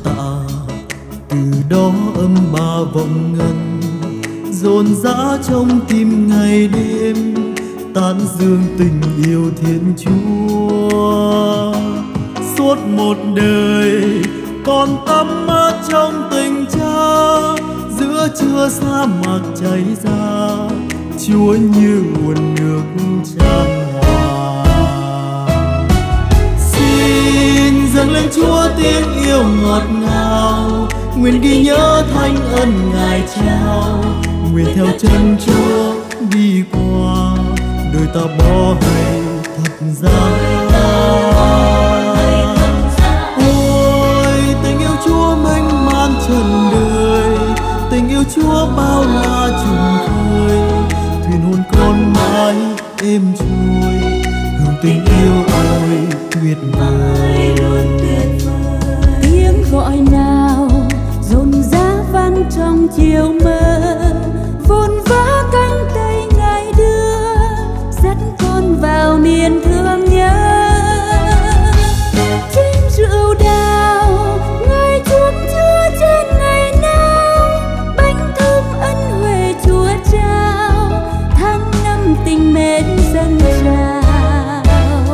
tạ. Từ đó âm ba vọng ngân dồn dã trong tim ngày đêm, tán dương tình yêu Thiên Chúa. Suốt một đời còn tắm mát trong tình cha, giữa trưa sa mạc chảy ra, Chúa như nguồn nước tràn hòa. Xin dâng lên Chúa tiếng yêu ngọt ngào, nguyện ghi nhớ thánh ân Ngài trao. Nguyện theo chân Chúa đi qua, đời ta bỏ hay thật giá. Ôi tình yêu Chúa mênh mang trần đời, tình yêu Chúa bao la trùng khơi. Thuyền hồn con mãi êm trôi, hương tình yêu ôi tuyệt vời. Tiếng gọi nào dồn dã vang trong chiều mơ, vồn vã cánh tay Ngài đưa, dắt con vào miền thương nhớ. Chén rượu đào Ngài chuốc chứa trên ngày nào, bánh thơm ân huệ Chúa trao, tháng năm tình mến dâng trào.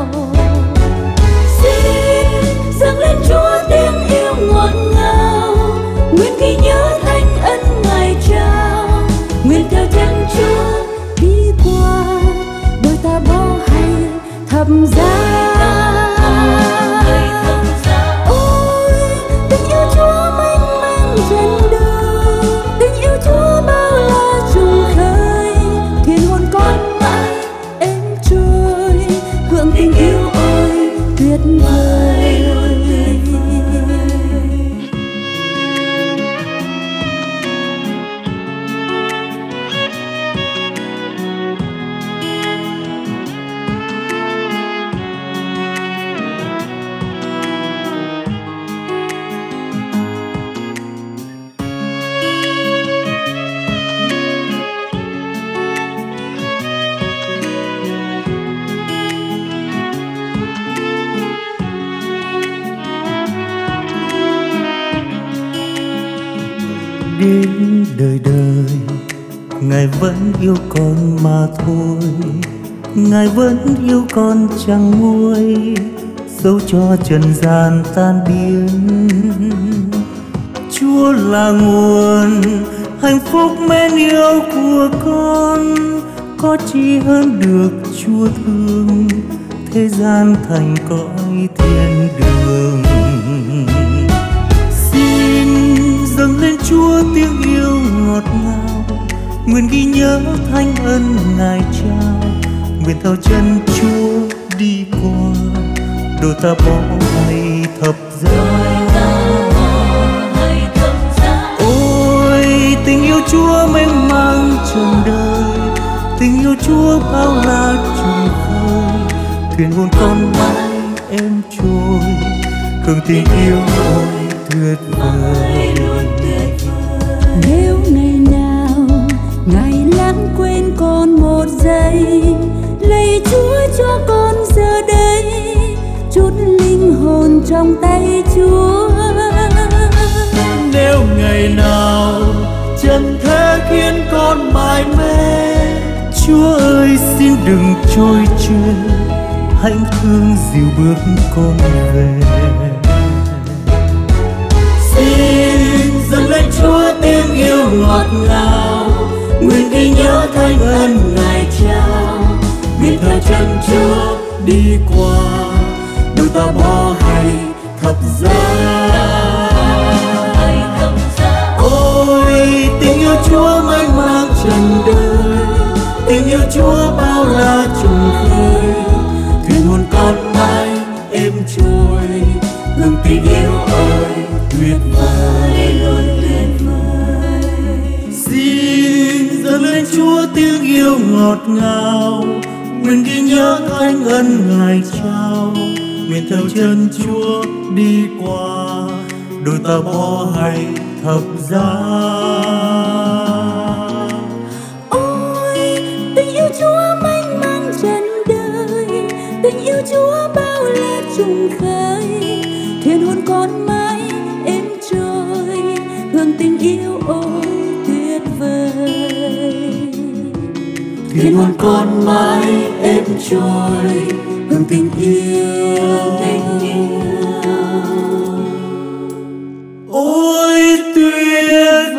Xin dâng lên Chúa tiếng yêu ngọt ngào, nguyện ghi nhớ thánh ân Ngài trao. Nguyện theo chân Chúa đi qua, đôi ta bỏ hay thập giá. Ôi tình yêu Chúa mênh mang trần đời, tình yêu Chúa bao la trùng khơi. Thuyền hồn con mãi êm trôi, hương tình yêu ôi tuyệt vời. Đến đời đời Ngài vẫn yêu con mà thôi, Ngài vẫn yêu con chẳng nguôi, dẫu cho trần gian tan biến. Chúa là nguồn hạnh phúc mến yêu của con, có chi hơn được Chúa thương, thế gian thành cõi thiên đường. Dâng lên Chúa tiếng yêu ngọt ngào, nguyện ghi nhớ thánh ân Ngài trao. Nguyện theo chân Chúa đi qua, đôi ta bỏ hay thập giá. Ôi tình yêu Chúa mênh mang trần đời, tình yêu Chúa bao la trùng khơi. Thuyền hồn con mãi êm trôi, hương tình yêu ôi tuyệt vời. Nếu ngày nào Ngài lãng quên con một giây, lạy Chúa cho con giờ đây chút linh hồn trong tay Chúa. Nếu ngày nào trần thế khiến con mải mê, Chúa ơi xin đừng trôi trôi, hãy thương dìu bước con về. Xin dâng lên Chúa tiếng yêu ngọt ngào, nguyện ghi nhớ thánh ân Ngài trao. Nguyện theo chân Chúa đi qua, đôi ta bỏ hay thập giá. Ôi tình yêu Chúa mênh mang trần đời, tình yêu Chúa bao la trùng khơi. Thuyền hồn con mãi êm trôi, hương tình yêu ơi tuyệt vời. Xin dâng lên Chúa tiếng yêu ngọt ngào, nguyện ghi nhớ thánh ân Ngài trao. Nguyện theo chân Chúa đi qua, đôi ta bỏ hay thập giá. Ôi tình yêu Chúa mênh mang trần đời, tình yêu Chúa bao la trùng khơi. Thuyền hồn con mãi êm thuyền hồn con mãi êm trôi hương tình yêu. Ôi tuyệt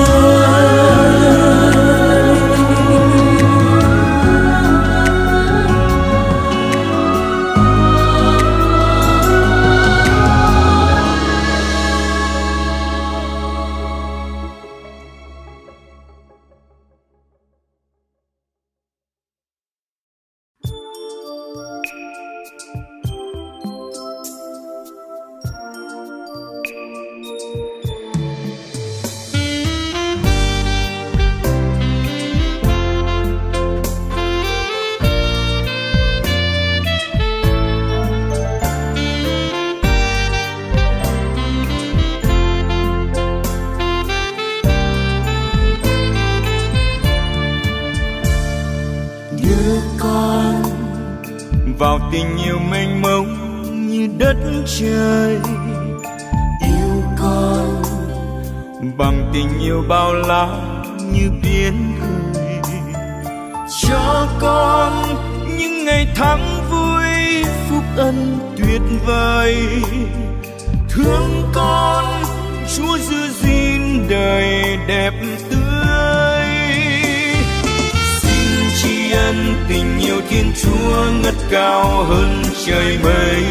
vào tình yêu mênh mông như đất trời. Yêu con bằng tình yêu bao la như biển khơi. Cho con những ngày tháng vui phúc ân tuyệt vời. Thương con Chúa giữ gìn đời đẹp tươi. Xin tri ân tình yêu Thiên Chúa ngất cao hơn trời mây.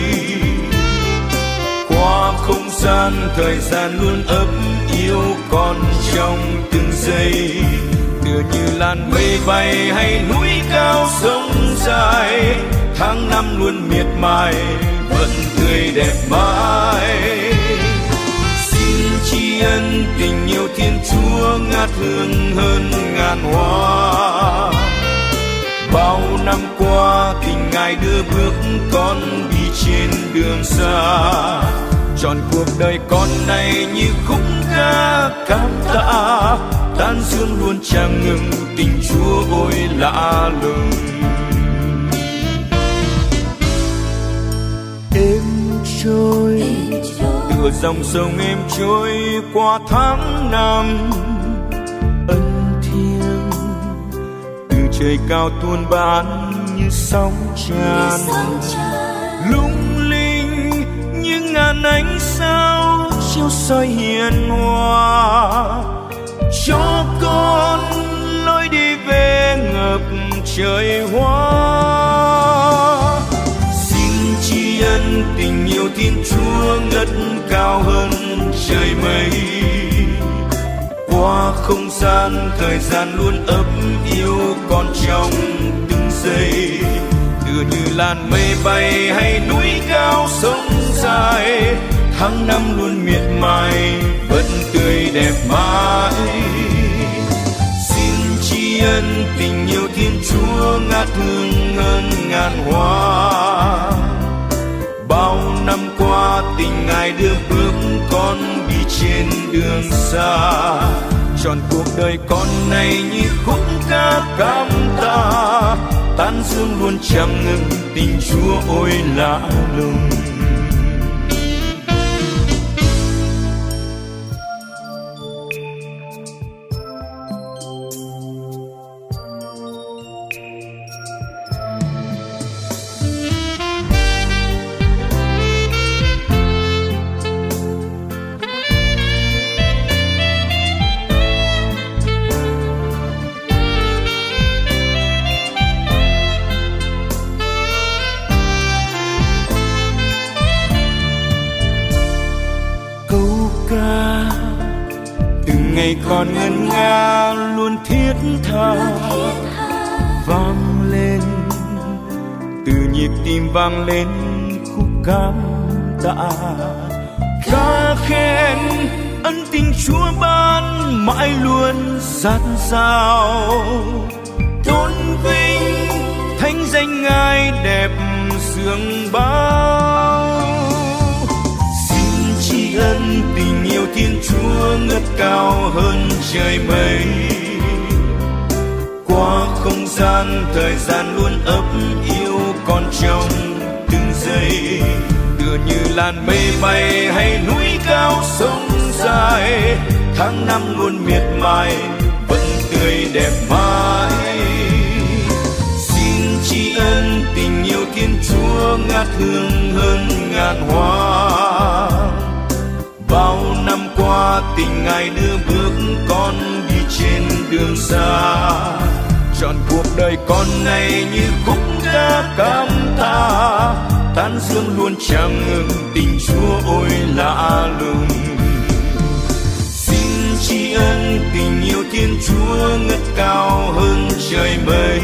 Qua không gian thời gian luôn ấm yêu con trong từng giây. Tựa như làn mây bay hay núi cao sông dài. Tháng năm luôn miệt mài vẫn tươi đẹp mãi. Xin tri ân tình yêu Thiên Chúa ngát hương hơn ngàn hoa. Bao năm qua tình Ngài đưa bước con đi trên đường xa. Trọn cuộc đời con này như khúc ca cảm tạ. Tán dương luôn chẳng ngừng tình Chúa ôi lạ lùng. Êm trôi tựa dòng sông êm trôi qua tháng năm. Ân thiêng từ trời cao tuôn ban như sóng tràn. Lung linh như ngàn ánh sao chiếu soi hiền hòa. Cho con lối đi về ngập trời hoa. Xin tri ân tình yêu Thiên Chúa ngất cao hơn trời mây. Qua không gian thời gian luôn ấm yêu con trong từng giây. Tựa như làn mây bay hay núi cao sông dài. Tháng năm luôn miệt mài vẫn tươi đẹp mãi. Xin tri ân tình yêu Thiên Chúa ngát hương hơn ngàn hoa. Bao năm qua tình Ngài đưa bước con đi trên đường xa. Trọn cuộc đời con này như khúc ca cảm tạ. Tán dương luôn chẳng ngừng tình Chúa ôi lạ lùng. Ngày còn ngân nga luôn thiết tha vang lên. Từ nhịp tim vang lên khúc cảm tạ. Ca khen ân tình Chúa ban mãi luôn dạt dào. Tôn vinh thánh danh Ngài đẹp dường bao. Xin tri ân tình yêu Thiên Chúa ngất cao hơn trời mây. Qua không gian thời gian luôn ấp yêu con trong từng giây. Tựa như làn mây bay hay núi cao sông dài. Tháng năm luôn miệt mài vẫn tươi đẹp mãi. ngát hương hơn ngàn hoa. Bao năm qua tình Ngài đưa bước con đi trên đường xa. Trọn cuộc đời con này như khúc ca cảm tạ, tán dương luôn chẳng ngừng tình Chúa ôi lạ lùng. Xin tri ân tình yêu Thiên Chúa ngất cao hơn trời mây.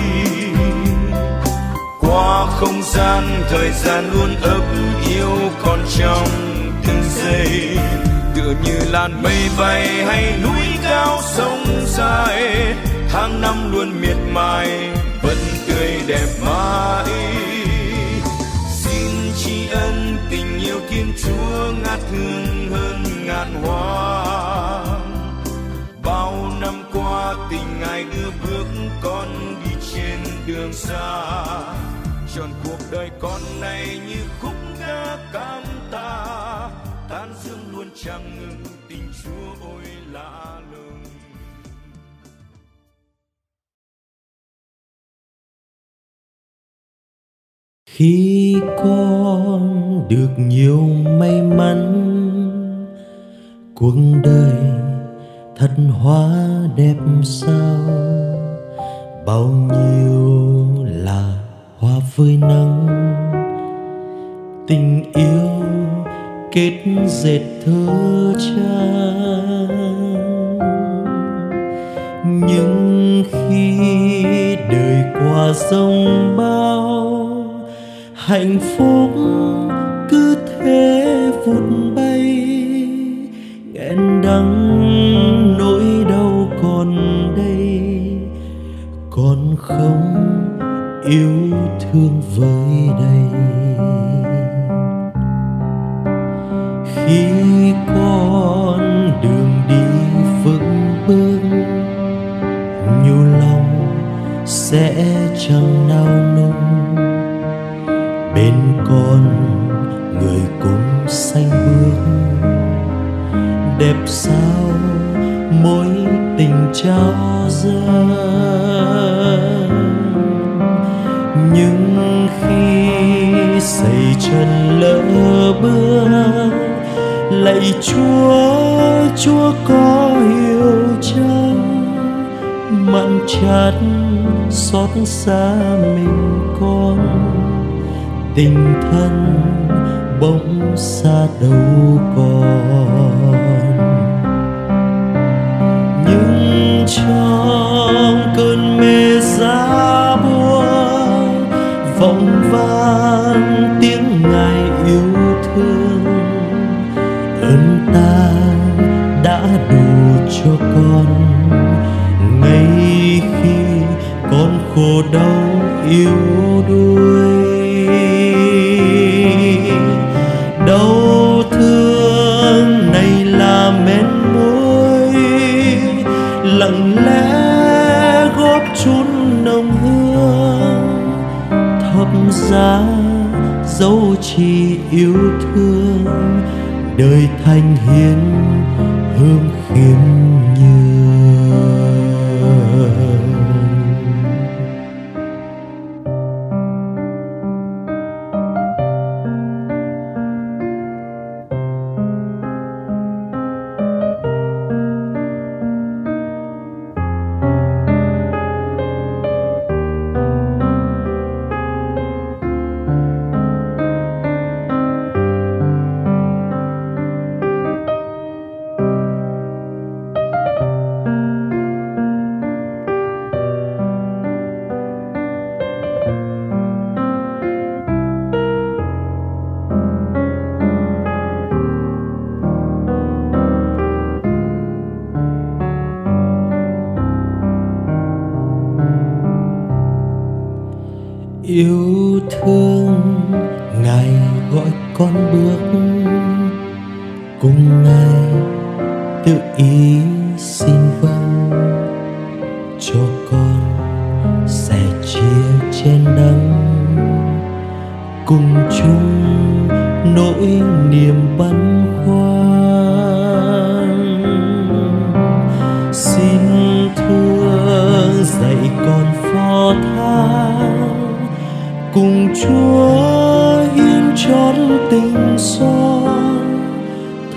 Qua không gian thời gian luôn ấp yêu con trong từng giây, tựa như làn mây bay hay núi cao sông dài. Tháng năm luôn miệt mài vẫn tươi đẹp mãi. Xin tri ân tình yêu Thiên Chúa ngát hương hơn ngàn hoa. Bao năm qua tình Ngài đưa bước con đi trên đường xa. Trọn cuộc đời con này như khúc ca cảm tạ, tán dương luôn chẳng ngừng tình Chúa ôi lạ lùng. Khi con được nhiều may mắn, cuộc đời thật hóa đẹp sao. Bao nhiêu là hoa phơi nắng, tình yêu kết dệt thơ trang. Nhưng khi đời qua sông bao, hạnh phúc cứ thế vụt bay. Nghẹn đắng nỗi đau còn đây, con không yêu thương với đây. Khi con đường đi vững bước, nhu lòng sẽ chẳng nào nung. Bên con người cũng xanh bước, đẹp sao mối tình trao dâng. Nhưng khi xây chân lỡ bước, lạy Chúa có hiểu chăng? Mặn chát xót xa mình con, tình thân bỗng xa đâu còn. Nhưng trong cơn mê giá buông, vọng vang tiếng Ngài yêu thương. Ơn ta đã đủ cho con, ngay khi con khổ đau yếu đuối. Đau thương này là men môi, lặng lẽ góp chút nồng hương. Thập giá dấu chỉ yêu thương, đời thành hiến hương khiêm nhường. Yêu thương Ngài gọi con bước, cùng Ngài tự ý xin vâng. Cho con sẻ chia chén đắng, cùng chung nỗi niềm băn khoăn. Xin thương dạy con phó thác, cùng Chúa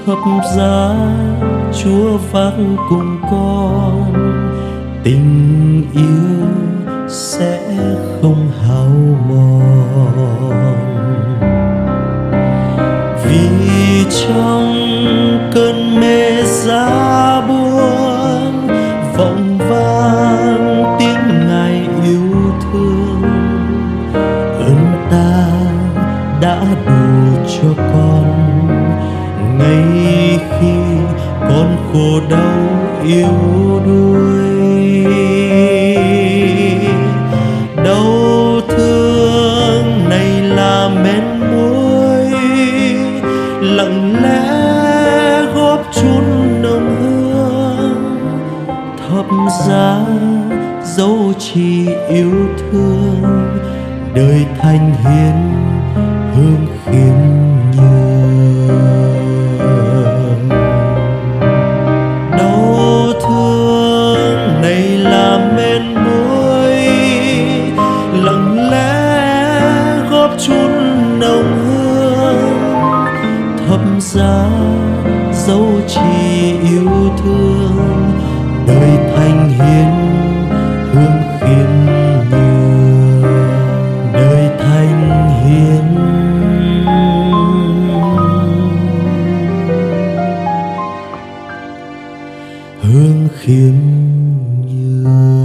thập giá Chúa phác cùng con, tình yêu sẽ không hao mòn. Vì trong cơn mê giá buồn vọng vang tiếng Ngài yêu thương, ơn ta đã đủ cho con ngay khi con khổ đau yếu đuối. Đau thương này là men môi lặng lẽ góp chút nồng hương, thập giá dấu chỉ yêu thương, đời thanh hiến hương khiêm nhường. Đau thương này là men môi lặng lẽ góp chút nồng hương, thập giá dấu chỉ yêu thương, đời thanh hiến hương khiêm nhường, đời thanh hiến hương khiêm nhường.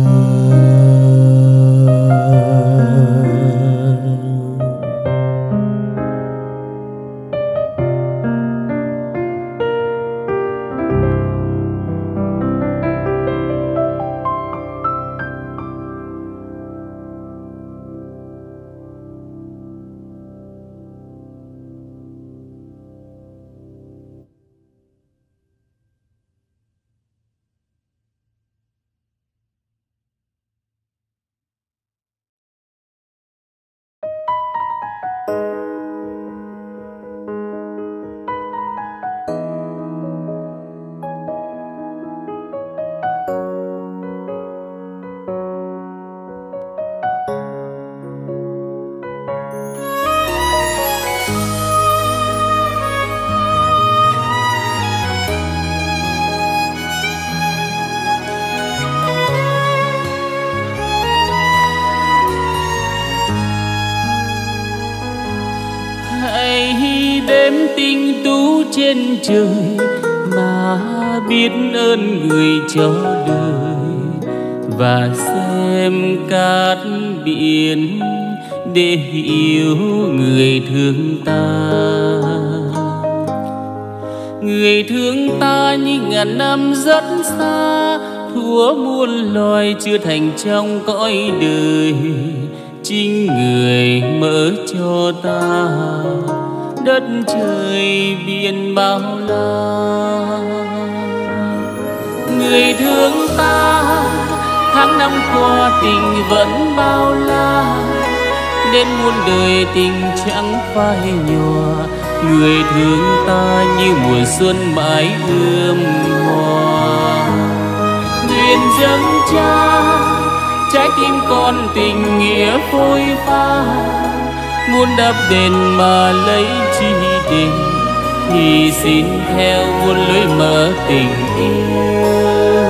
Đêm tinh tú trên trời mà biết ơn người cho đời, và xem cát biển để hiểu người thương ta. Người thương ta như ngàn năm rất xa, thua muôn loài chưa thành trong cõi đời. Chính người mở cho ta đất trời biển bao la. Người thương ta tháng năm qua tình vẫn bao la, đến muôn đời tình chẳng phai nhòa. Người thương ta như mùa xuân mãi ươm hoa. Nguyện dâng cha trái tim con tình nghĩa phôi pha, muốn đắp đền mà lấy chi đền, thì xin theo muôn lối mở tình yêu.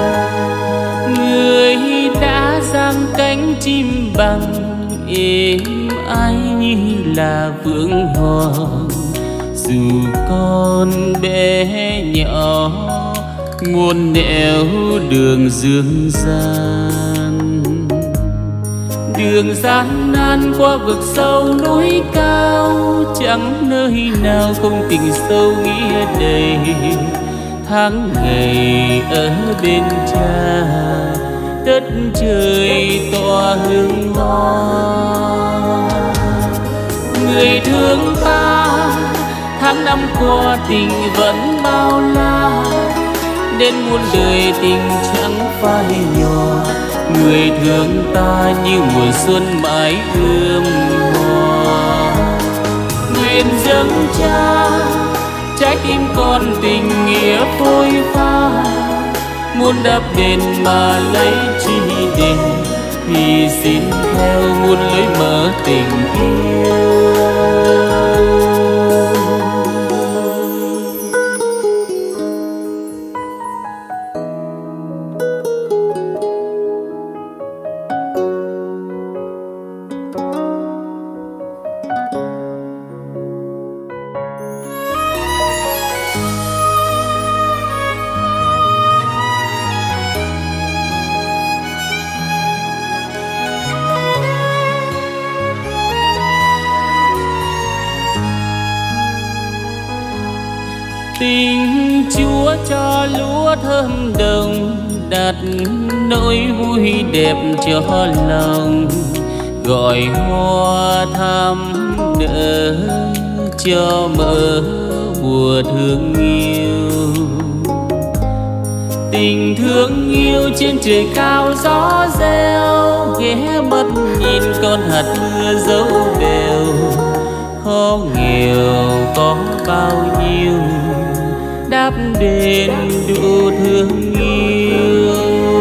Người đã giang cánh chim bằng êm ái như là vượng hoàng, dù con bé nhỏ muôn nẻo đường dương gian. Đường gian nan qua vực sâu núi cao, chẳng nơi nào không tình sâu nghĩa đầy. Tháng ngày ở bên cha, đất trời tỏa hương hoa. Người thương ta tháng năm qua tình vẫn bao la, đến muôn đời tình chẳng phai nhòa. Người thương ta như mùa xuân mãi ươm hoa. Nguyện dâng cha trái tim con tình nghĩa phôi pha, muốn đắp đền mà lấy chi đền, thì xin theo muôn lối mở tình yêu. Chúa cho lúa thơm đồng, đặt nỗi vui đẹp cho lòng, gọi hoa thắm nở cho mơ mùa thương yêu. Tình thương yêu trên trời cao gió reo, ghé mắt nhìn con hạt mưa dấu bèo. Khó nghèo có bao nhiêu, đáp đền đủ thương yêu.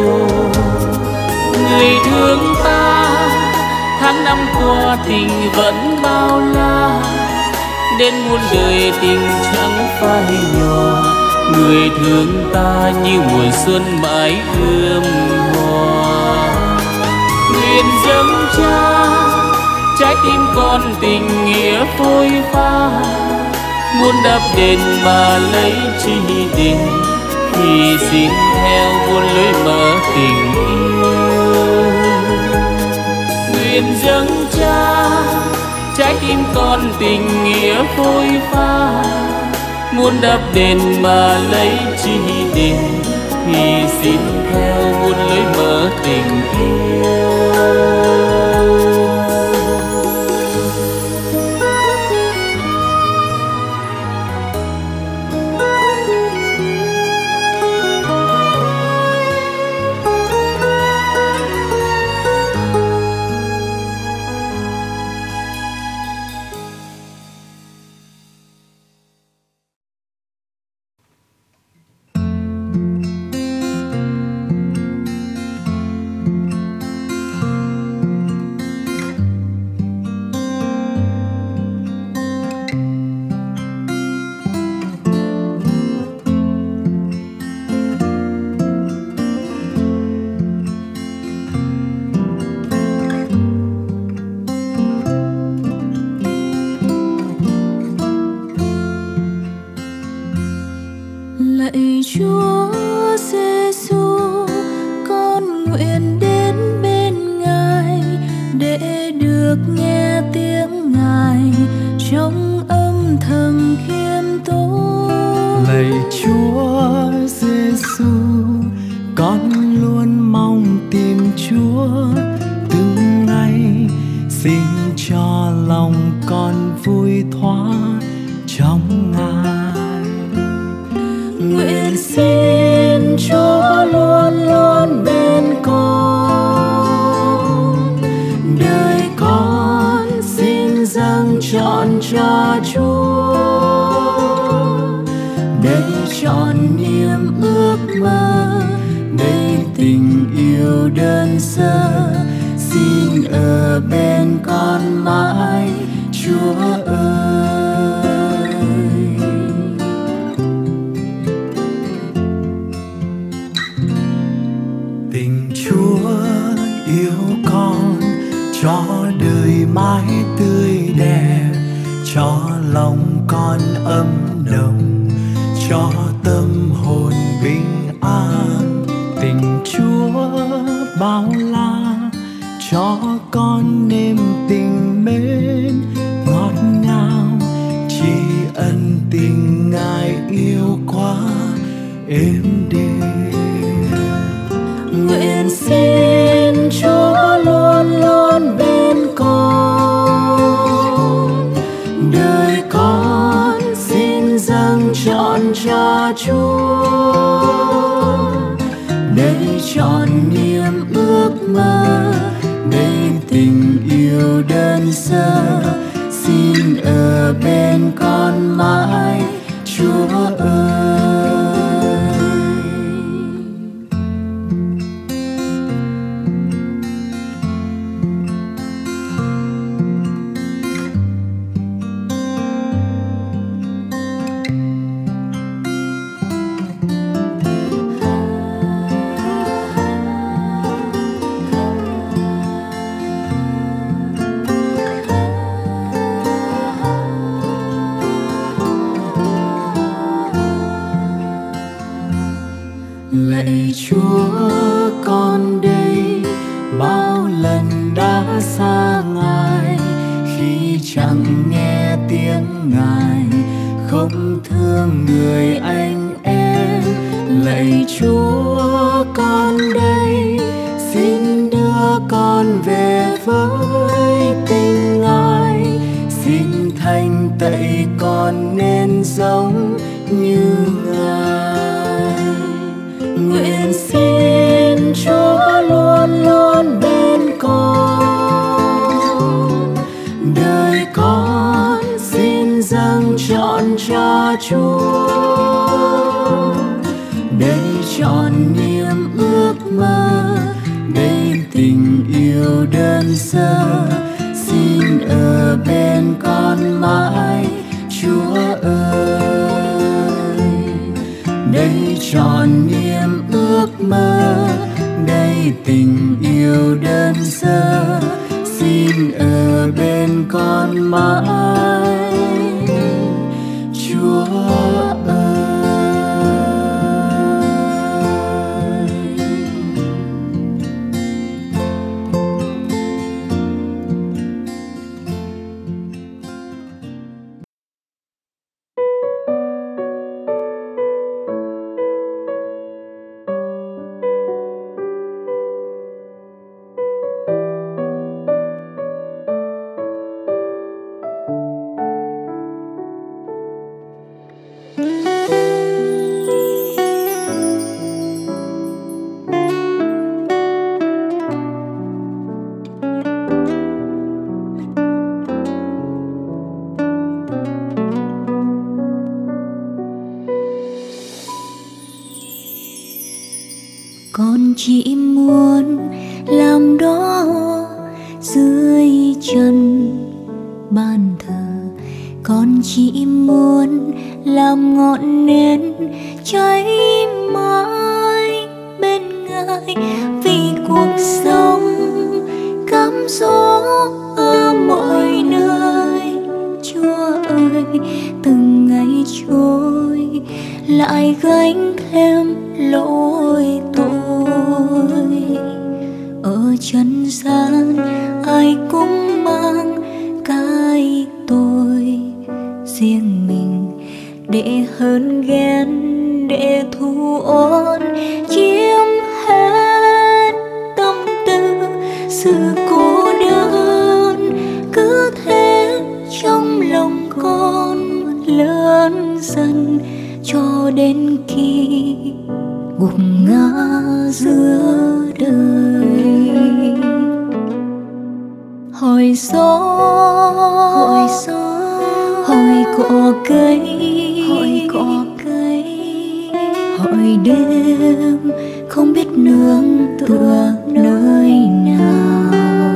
Người thương ta tháng năm qua tình vẫn bao la, đến muôn đời tình chẳng phai nhòa. Người thương ta như mùa xuân mãi ươm hoa. Nguyện dâng cha trái tim con tình nghĩa phôi pha, muốn đáp đền mà lấy chi đền, thì xin theo muôn lối mở tình yêu. Nguyện dâng cha trái tim con tình nghĩa phôi pha, muốn đáp đền mà lấy chi đền, thì xin theo muôn lối mở tình yêu. Lạy Chúa Giêsu, con nguyện đến bên Ngài để được nghe tiếng Ngài trong âm thầm khiêm tốn. Lạy Chúa Giêsu, con luôn mong tìm Chúa từng ngày, xin cho lòng con vui thỏa trong Ngài. Nguyện xin Chúa luôn luôn bên con, đời con xin dâng trọn cho Chúa, đầy trọn niềm ước mơ, đầy tình yêu đơn sơ, xin ở bên con mãi Chúa ơi. Tình Chúa yêu con cho đời mãi tươi đẹp, cho lòng con ấm nồng, cho tâm hồn bình an. Tình Chúa bao la cho con nếm tình mến ngọt ngào, tri ân tình Ngài yêu quá êm đềm. Nguyện xin Chúa luôn luôn bên con, đời con xin dâng trọn cho Chúa, đầy trọn niềm ước mơ, đầy tình yêu đơn sơ, xin ở bên con mãi Chúa ơi. Lạy Chúa, con đây bao lần đã xa Ngài, khi chẳng nghe tiếng Ngài, không thương người anh em. lạy Chúa, con đây xin đưa con về với tình Ngài, xin thanh tẩy con nên giống như Ngài. Nguyện xin Chúa luôn luôn bên con, đời con xin dâng trọn cho Chúa. Đây trọn niềm ước mơ, đây tình yêu đơn sơ, xin ở bên con mãi Chúa ơi. Đây trọn niềm ước mơ, đây tình yêu đơn sơ, xin ở bên con mãi Chúa ơi. Con chỉ muốn làm đó dưới chân bàn thờ, con chỉ muốn làm ngọn nến cháy mãi bên Ngài, vì cuộc sống cám dỗ ở mọi nơi. Chúa ơi, từng ngày trôi lại gánh thêm lỗi tôi. Ở trần gian ai cũng mang cái tôi riêng mình, để hờn ghen, để thù oán chiếm hết tâm tư. Sự cô đơn cứ thế trong lòng con lớn dần, cho đến khi gục ngã giữa đời. Hỏi gió, hỏi cỏ cây, hỏi đêm không biết nương tựa nơi nào.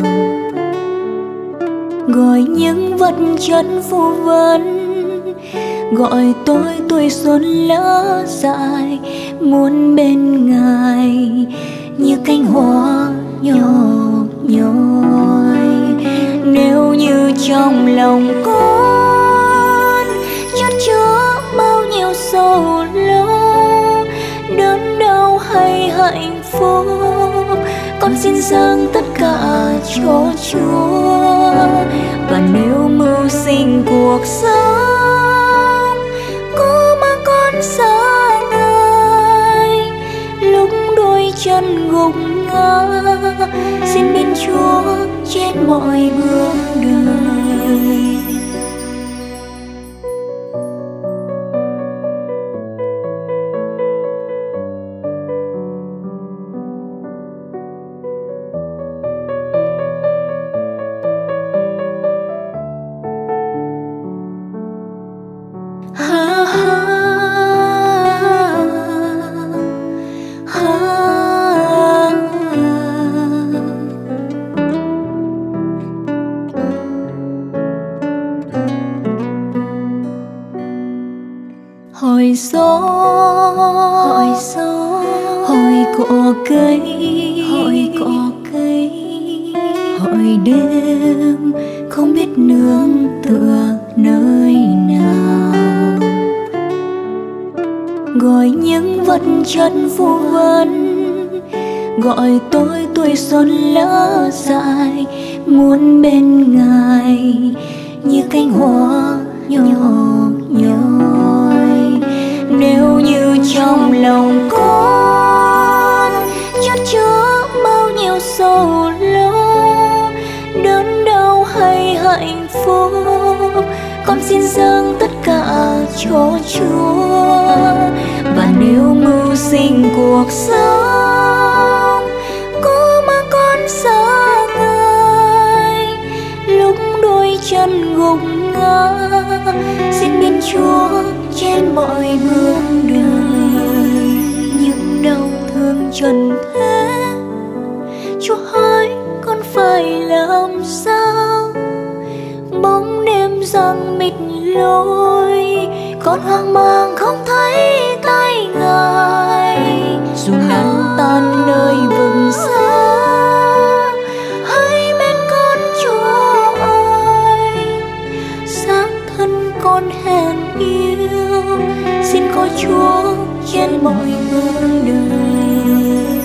Gọi những vật chất phù vân, gọi tôi tuổi xuân lỡ dài, muốn bên Ngài như cánh hoa nhỏ nhoi. Nếu như trong lòng con chất chứa bao nhiêu sầu lo, đớn đau hay hạnh phúc, con xin dâng tất cả cho Chúa. Và nếu mưu sinh cuộc sống có mà con xa Ngài, lúc đôi chân gục ngã, xin bên Chúa trên mọi bước đời. Hỏi gió, hỏi cỏ cây, hỏi đêm không biết nương tựa nơi nào. Gọi những vật chất phù vân, gọi tôi tuổi xuân lỡ dài, muốn bên Ngài như cánh hoa nhỏ nhoi. Nếu như trong lòng con phố, con xin dâng tất cả cho Chúa. Và nếu mưu sinh cuộc sống có mà con xa Ngài, lúc đôi chân gục ngã, xin biết Chúa trên mọi bước đời. Những đau thương trần thế, Chúa hỏi con phải làm sao? Bóng đêm giăng mịt lối, con hoang mang không thấy tay Ngài. Dù nắng tan nơi vùng xa, hãy bên con Chúa ơi. Xác thân con hèn yếu, xin có Chúa trên mọi bước đời.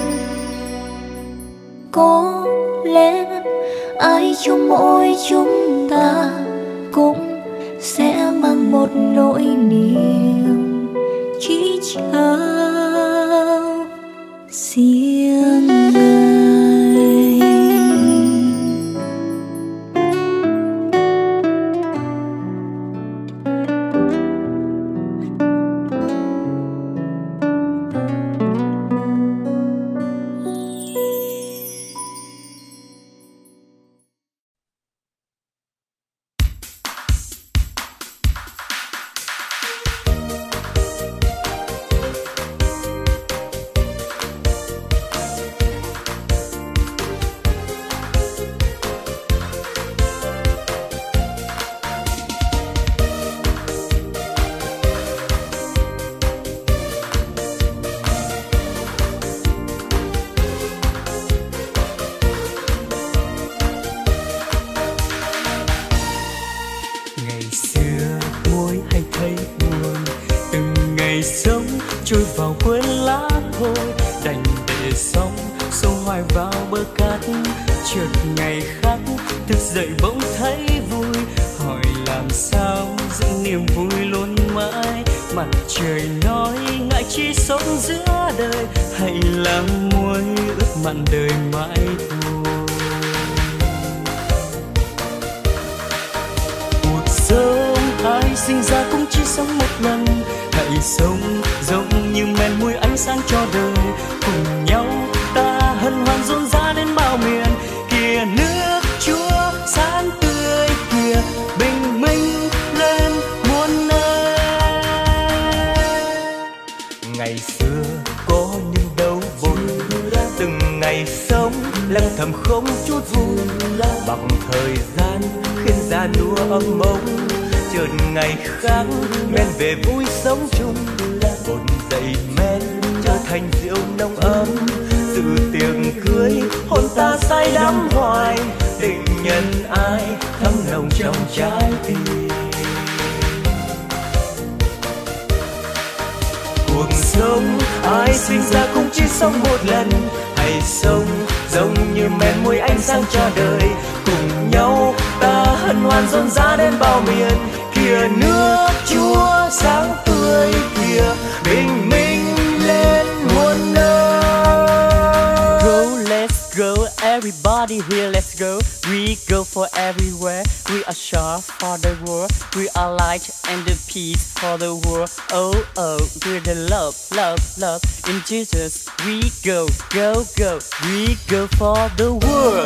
Có lẽ ai trong mỗi chúng ta cũng sẽ mang một nỗi niềm chỉ trao riêng Ngài. Trôi vào quên lá thôi, đành để sóng sâu hoài vào bờ cát. Chợt ngày khác thức dậy bỗng thấy vui, hỏi làm sao giữ niềm vui luôn mãi. Mặt trời nói ngại chi sống giữa đời, hãy làm muối ướp mặn đời mãi thôi. Cuộc sống ai sinh ra cũng chỉ sống một lần, hãy sống giống như men mùi ánh sáng cho đời. Cùng nhau ta hân hoan rộn rã đến bao miền, kìa nước Chúa sáng tươi, kìa bình minh lên muôn nơi. Ngày xưa có những đấu vội, từng ngày sống lặng thầm không chút vui, bằng thời gian khiến già nua ấm mông. Chợt ngày khác men về vui sống chung, bột dậy men trở thành rượu nồng ấm. Sự tiệc cưới hôn ta say đắm hoài, tình nhân ai thấm nồng trong trái tim. Cuộc sống ai sinh ra cũng chỉ sống một lần, hãy sống giống như men mùi ánh sáng cho đời. Cùng nhau ta hân hoan rộn rã đến bao miền, kìa nước Chúa sáng tươi, kìa bình minh lên muôn nơi. Go, let's go, everybody here, let's go. We go for everywhere, we are sure for the world. We are light and the peace for the world. Oh, oh, we're the love, love, love. In Jesus we go, go, go. We go for the world.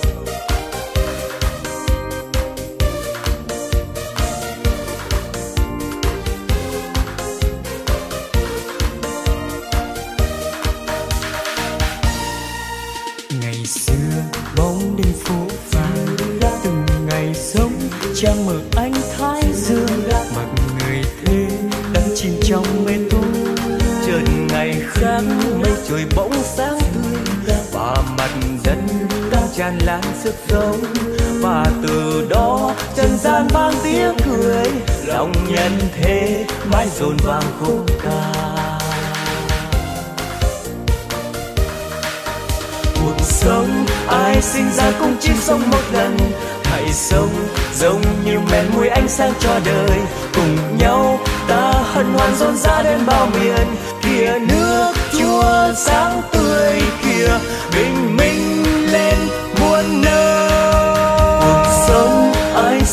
Ngày xưa bóng đêm phố phàng, từng ngày sống trăng mở ánh thái dương. Mặc người thế đắm chìm trong mê tối, chợt ngày khác mây trời bỗng sáng tươi, và mặt đất đang tràn lan sức sống. Và từ đó trần gian vang tiếng cười, lòng nhân thế mãi dồn vang khúc ca. Cuộc sống ai sinh ra cũng chỉ sống một lần, hãy sống giống như men mùi ánh sáng cho đời. Cùng nhau ta hân hoan rộn rã đến bao miền, kìa nước Chúa sáng tươi, kìa bình minh lên muôn nơi. Cuộc sống ai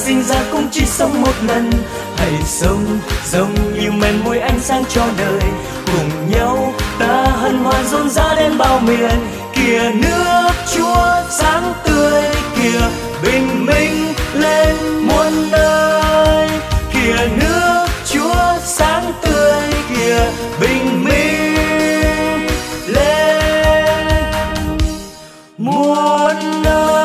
cho đời. Cùng nhau ta hân hoan rộn rã đến bao miền. Kìa nước Chúa sáng tươi, kìa bình minh lên muôn nơi. Kìa nước Chúa sáng tươi, kìa bình minh lên muôn nơi.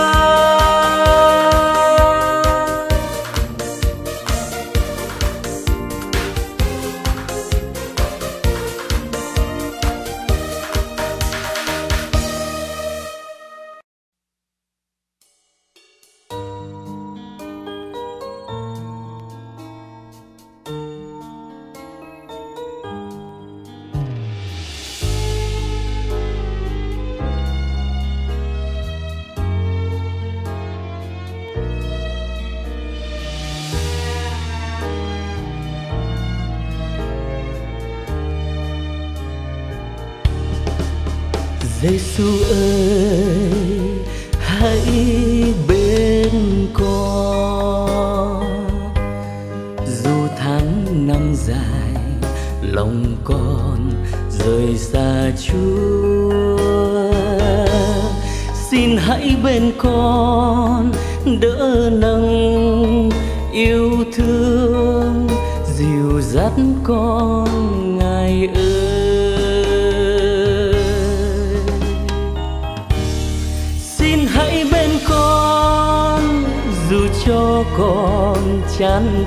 Giêsu ơi, hãy bên con. Dù tháng năm dài, lòng con rời xa Chúa. Xin hãy bên con, đỡ nâng yêu thương, dìu dắt con Ngài ơi. Dù cho con chán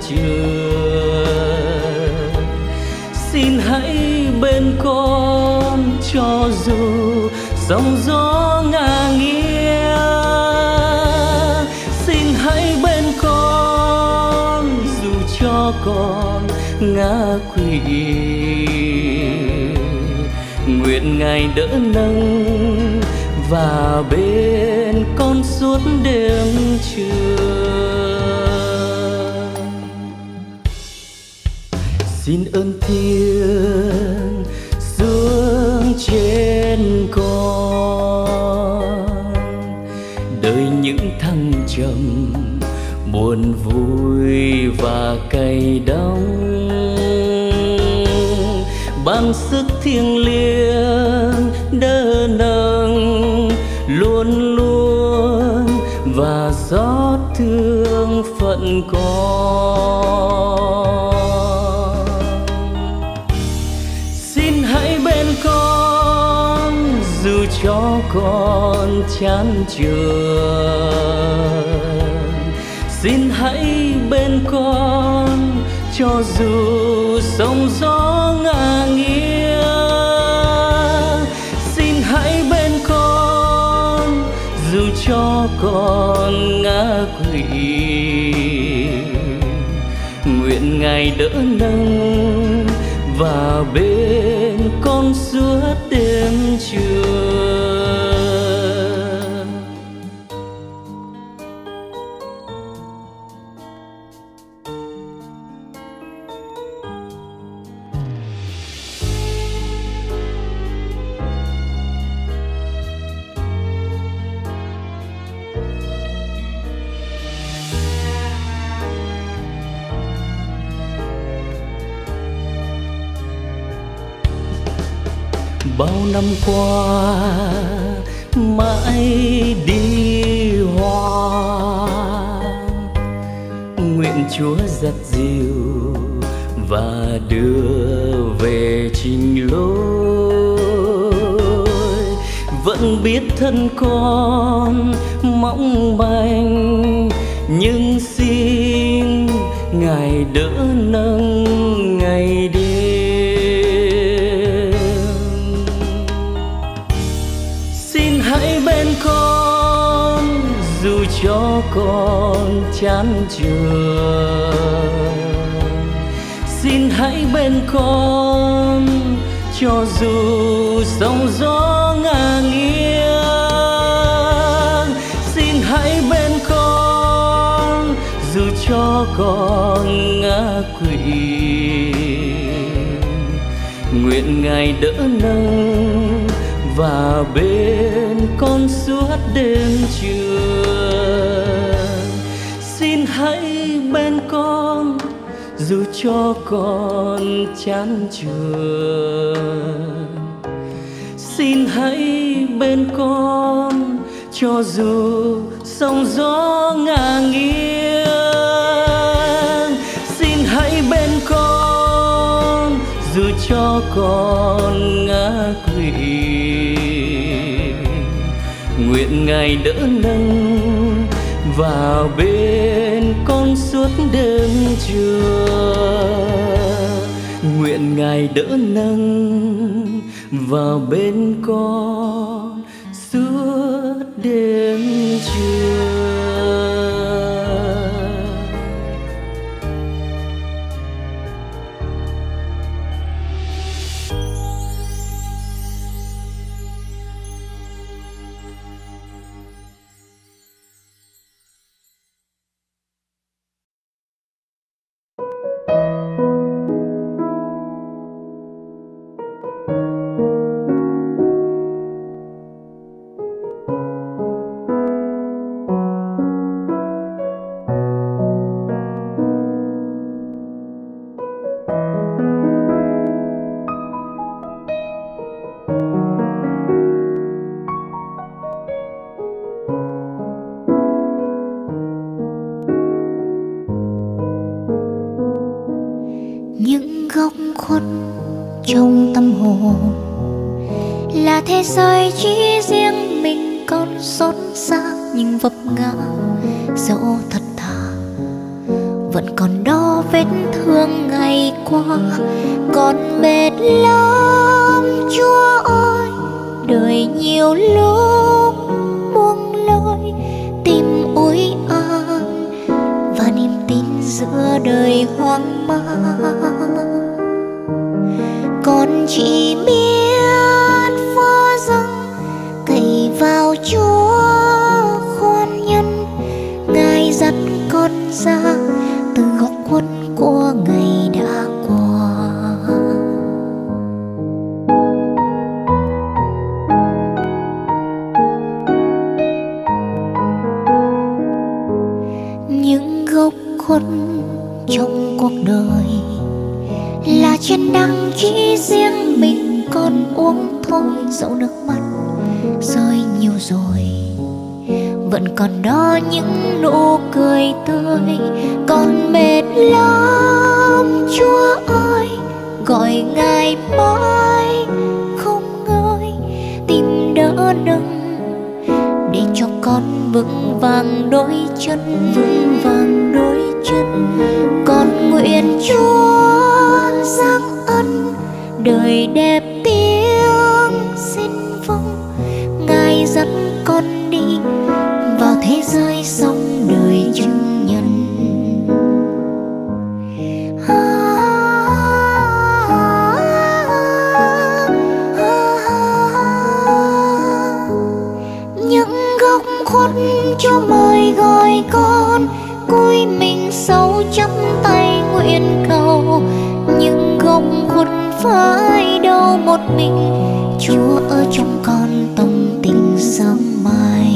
chường, xin hãy bên con cho dù sóng gió ngả nghiêng. Xin hãy bên con dù cho con ngã quỵ, nguyện Ngài đỡ nâng và bên con suốt đêm trường. Xin ơn Thiên xuống trên con, đời những thăng trầm buồn vui và cay đắng. Ban sức thiêng liêng đỡ nâng luôn luôn và xót thương phận con. Xin hãy bên con dù cho con chán chường. Xin hãy bên con cho dù sóng gió ngả nghiêng. Xin hãy bên con dù cho con ngã quỵ, nguyện Ngài đỡ nâng và bên con suốt đêm trường. Bao năm qua mãi đi hoa, nguyện Chúa dắt dìu và đưa về trình lối. Vẫn biết thân con mong manh, nhưng xin Ngài đỡ nâng ngày đêm. Hãy bên con dù cho con chán chường. Xin hãy bên con cho dù sóng gió ngả nghiêng. Xin hãy bên con dù cho con ngã quỵ, nguyện Ngài đỡ nâng và bên con suốt đêm trường. Xin hãy bên con dù cho con chán trường. Xin hãy bên con cho dù sóng gió ngả nghiêng. Xin hãy bên con dù cho con ngã quỵ. Nguyện Ngài đỡ nâng vào bên con suốt đêm trưa. Nguyện Ngài đỡ nâng vào bên con suốt đêm trưa. Những góc khuất trong tâm hồn là thế giới chỉ riêng mình con xót xa nhưng vấp ngã. Dẫu thật thà vẫn còn đó vết thương ngày qua, còn mệt lắm Chúa ơi. Đời nhiều lúc buông lối, tìm ủi an và niềm tin giữa đời hoang mang. Con chỉ biết phó dâng cậy vào Chúa khoan nhân. Ngài dắt con ra từ góc khuất của ngày đã qua. Những góc khuất trong cuộc đời là trên đắng chỉ riêng mình con uống thôi. Dẫu nước mắt rơi nhiều rồi vẫn còn đó những nụ cười tươi. Còn mệt lắm Chúa ơi, gọi Ngài mãi không ngơi. Tìm đỡ nâng để cho con vững vàng đôi chân, vững vàng đôi chân. Con nguyện Chúa giáng ân đời đẹp tiếng xin vâng. Ngài dẫn con đi vào thế giới sống đời chứng nhân. Những góc khuất Chúa mời gọi con cúi mình sâu chắp tay nguyện cầu. Những góc khuất phải đâu một mình, Chúa ở trong con tâm tình sớm mai.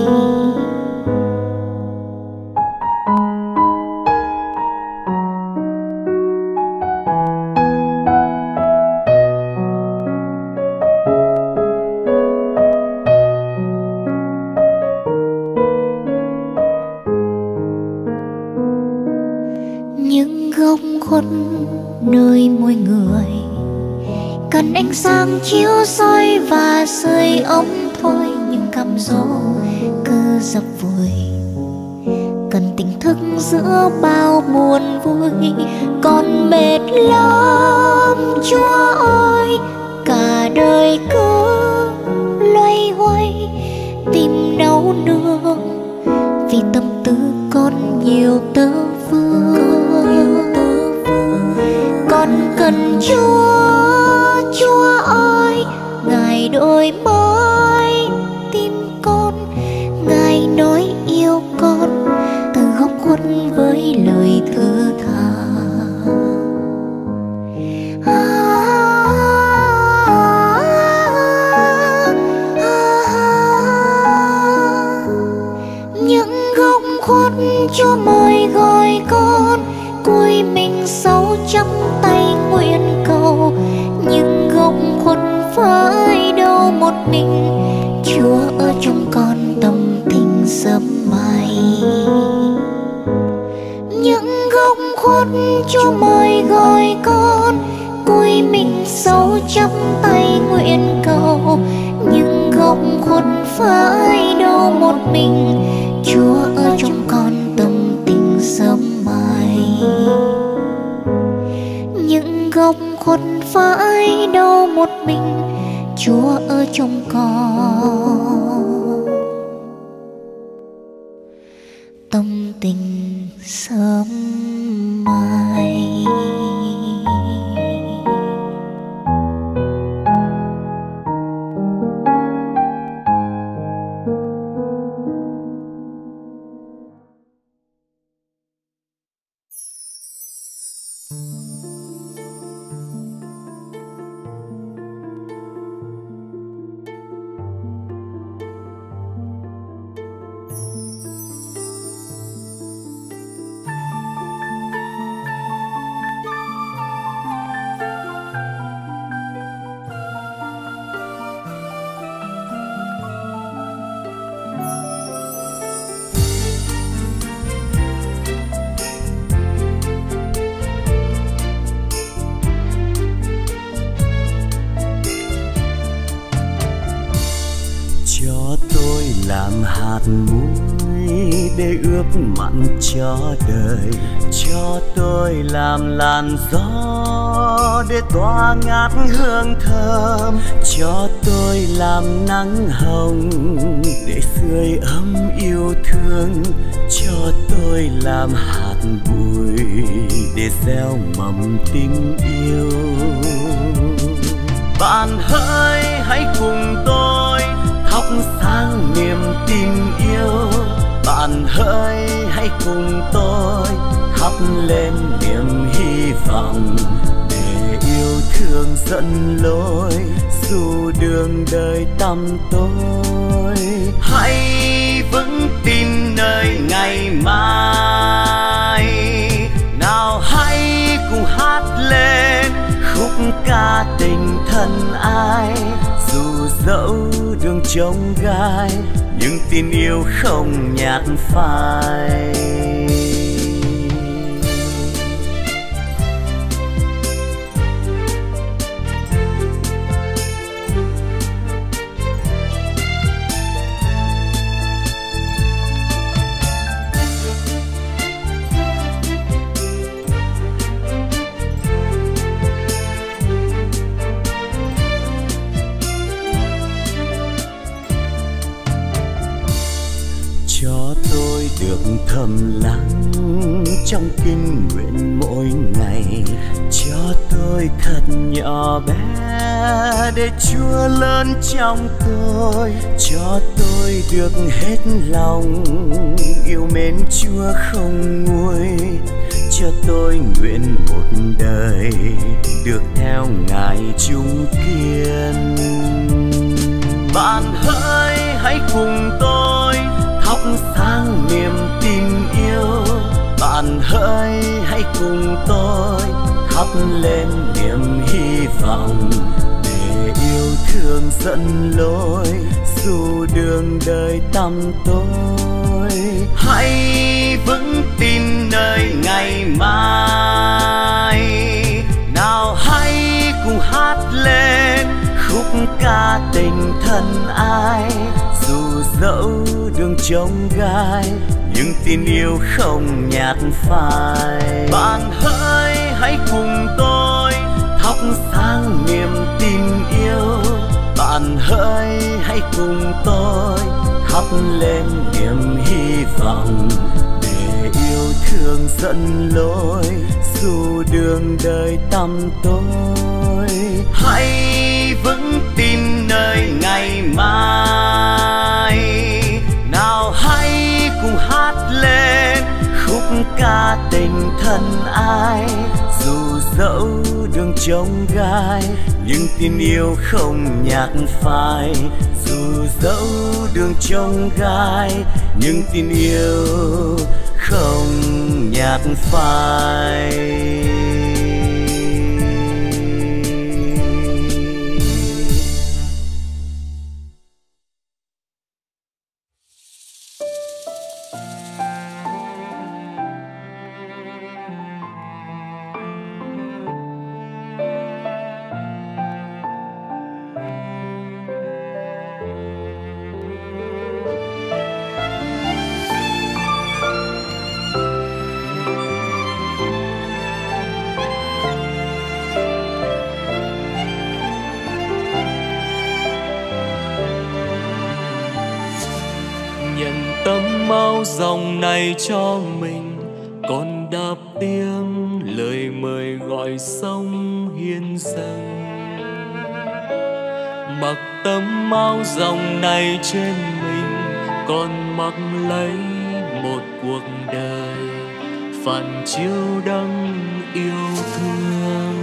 Những góc khuất nơi mỗi người cần ánh sáng chiếu soi và sưởi ấm thôi. Nhưng cam dỗ cứ dập vùi cần tỉnh thức giữa bao buồn vui. Còn mệt lắm Chúa ơi, cả đời cứ loay hoay tìm nấu nương vì tâm tư con nhiều tơ vương. Con cần Chúa ơi, Ngài đổi mới tim con. Ngài nói yêu con từ góc khuất với lời thứ tha. Những góc khuất Chúa mời gọi con cúi mình mình, Chúa ở trong con tâm tình sớm mai. Những góc khuất Chúa mời gọi con, cúi mình sâu chắp tay nguyện cầu. Những góc khuất phải đâu một mình, Chúa ở trong con tâm tình sớm mai. Những góc khuất phải đâu một mình, Chúa ở trong con tâm tình sớm mai. hạt muối để ướp mặn cho đời, cho tôi làm làn gió để tỏa ngát hương thơm, cho tôi làm nắng hồng để sưởi ấm yêu thương, cho tôi làm hạt bụi để gieo mầm tình yêu. Bạn hỡi hãy cùng tôi thắp sáng niềm tin yêu, bạn hỡi hãy cùng tôi thắp lên niềm hy vọng, để yêu thương dẫn lối dù đường đời tăm tối. Hãy vững tin nơi ngày mai, nào hãy cùng hát lên khúc ca tình thân ai. Dù dẫu đường chông gai nhưng tin yêu không nhạt phai. Cho tôi được thầm lặng trong kinh nguyện mỗi ngày, cho tôi thật nhỏ bé để Chúa lớn trong tôi, cho tôi được hết lòng yêu mến Chúa không nguôi, cho tôi nguyện một đời được theo Ngài chung kiên. Bạn hỡi hãy cùng tôi thắp sáng niềm tin yêu, bạn hỡi hãy cùng tôi thắp lên niềm hy vọng, để yêu thương dẫn lối dù đường đời tăm tối. Hãy vững tin nơi ngày mai, nào hãy cùng hát lên khúc ca tình thân ai. Dù dẫu đường chông gai nhưng tin yêu không nhạt phai. Bạn hỡi hãy cùng tôi thắp sáng niềm tin yêu, bạn hỡi hãy cùng tôi thắp lên niềm hy vọng, để yêu thương dẫn lối dù đường đời tăm tối. Hãy vững tin nơi ngày mai, nào hãy cùng hát lên khúc ca tình thân ai. Dù dẫu đường chông gai nhưng tin yêu không nhạt phai, dù dẫu đường chông gai nhưng tin yêu không nhạt phai. nhận tấm áo dòng này cho mình, còn đáp tiếng lời mời gọi sông hiên dâng. Mặc tấm áo dòng này trên mình, còn mặc lấy một cuộc đời phản chiếu đấng yêu thương.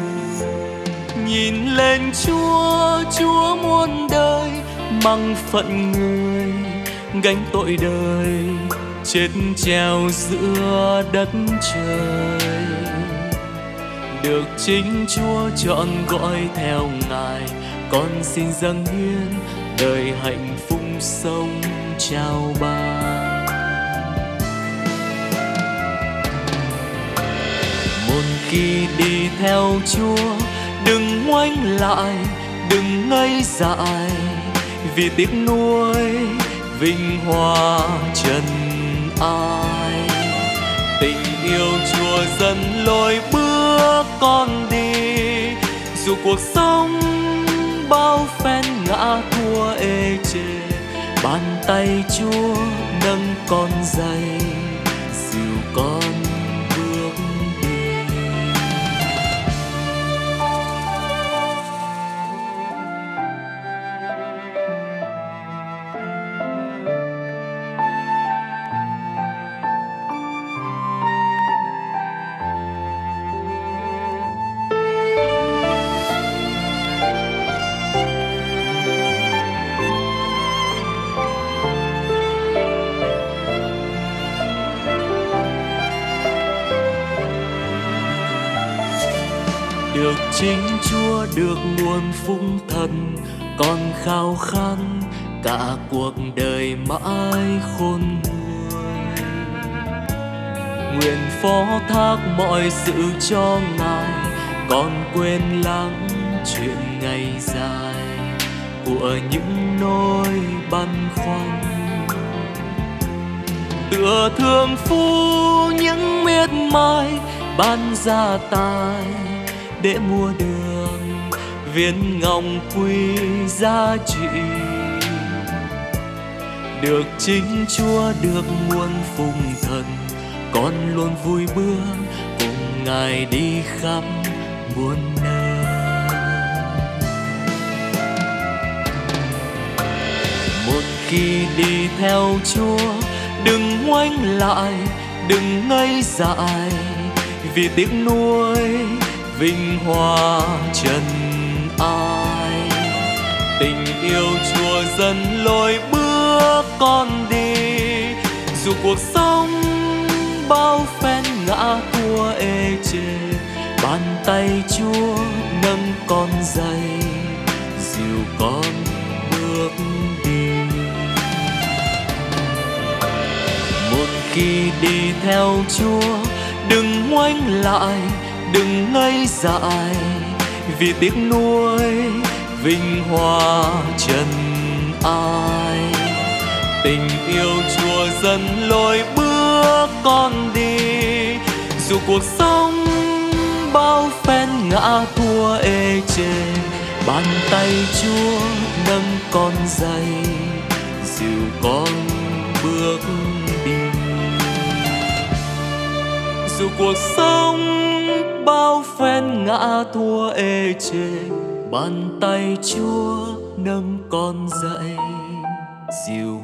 Nhìn lên Chúa, Chúa muôn đời mang phận người, gánh tội đời chết treo giữa đất trời. Được chính Chúa chọn gọi theo Ngài, con xin dâng hiến đời hạnh phúc sống trao ban. Một khi đi theo Chúa, đừng ngoảnh lại, đừng ngây dại, vì tiếc nuối vinh hoa trần ai. Tình yêu Chúa dẫn lối bước con đi, dù cuộc sống bao phen ngã thua ê chề, bàn tay Chúa nâng con dậy dìu con bước đi. Được chính Chúa, được nguồn phúc thần, con khao khát cả cuộc đời mãi khôn nguôi. Nguyện phó thác mọi sự cho Ngài, con quên lãng chuyện ngày dài của những nỗi băn khoăn. Tựa thương phu những miệt mài ban gia tài, để mua đường viên ngọc quý giá trị. Được chính Chúa, được muôn phúc thần, con luôn vui bước cùng Ngài đi khắp muôn nơi. Một khi đi theo Chúa, đừng ngoảnh lại, đừng ngây dại, vì tiếc nuối vinh hoa trần ai. Tình yêu Chúa dẫn lối bước con đi, dù cuộc sống bao phen ngã thua ê chề, bàn tay Chúa nâng con dậy dìu con bước đi. Một khi đi theo Chúa, đừng ngoảnh lại, đừng ngây dại, vì tiếc nuối vinh hoa trần ai. Tình yêu Chúa dẫn lối bước con đi, dù cuộc sống bao phen ngã thua ê chề, bàn tay Chúa nâng con dậy dìu con bước đi. Dù cuộc sống bao phen ngã thua ê chề, bàn tay Chúa nâng con dậy dìu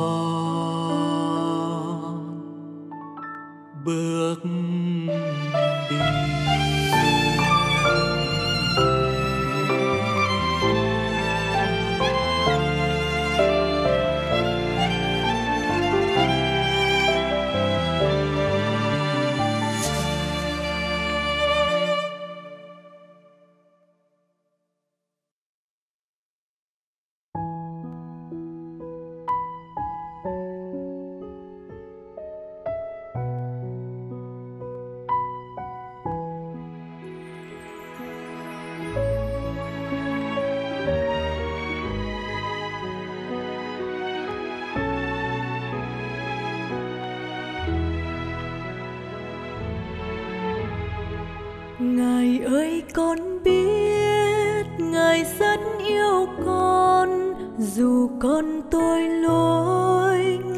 con bước đi. Ngài ơi, con biết Ngài rất yêu con, dù con tội lỗi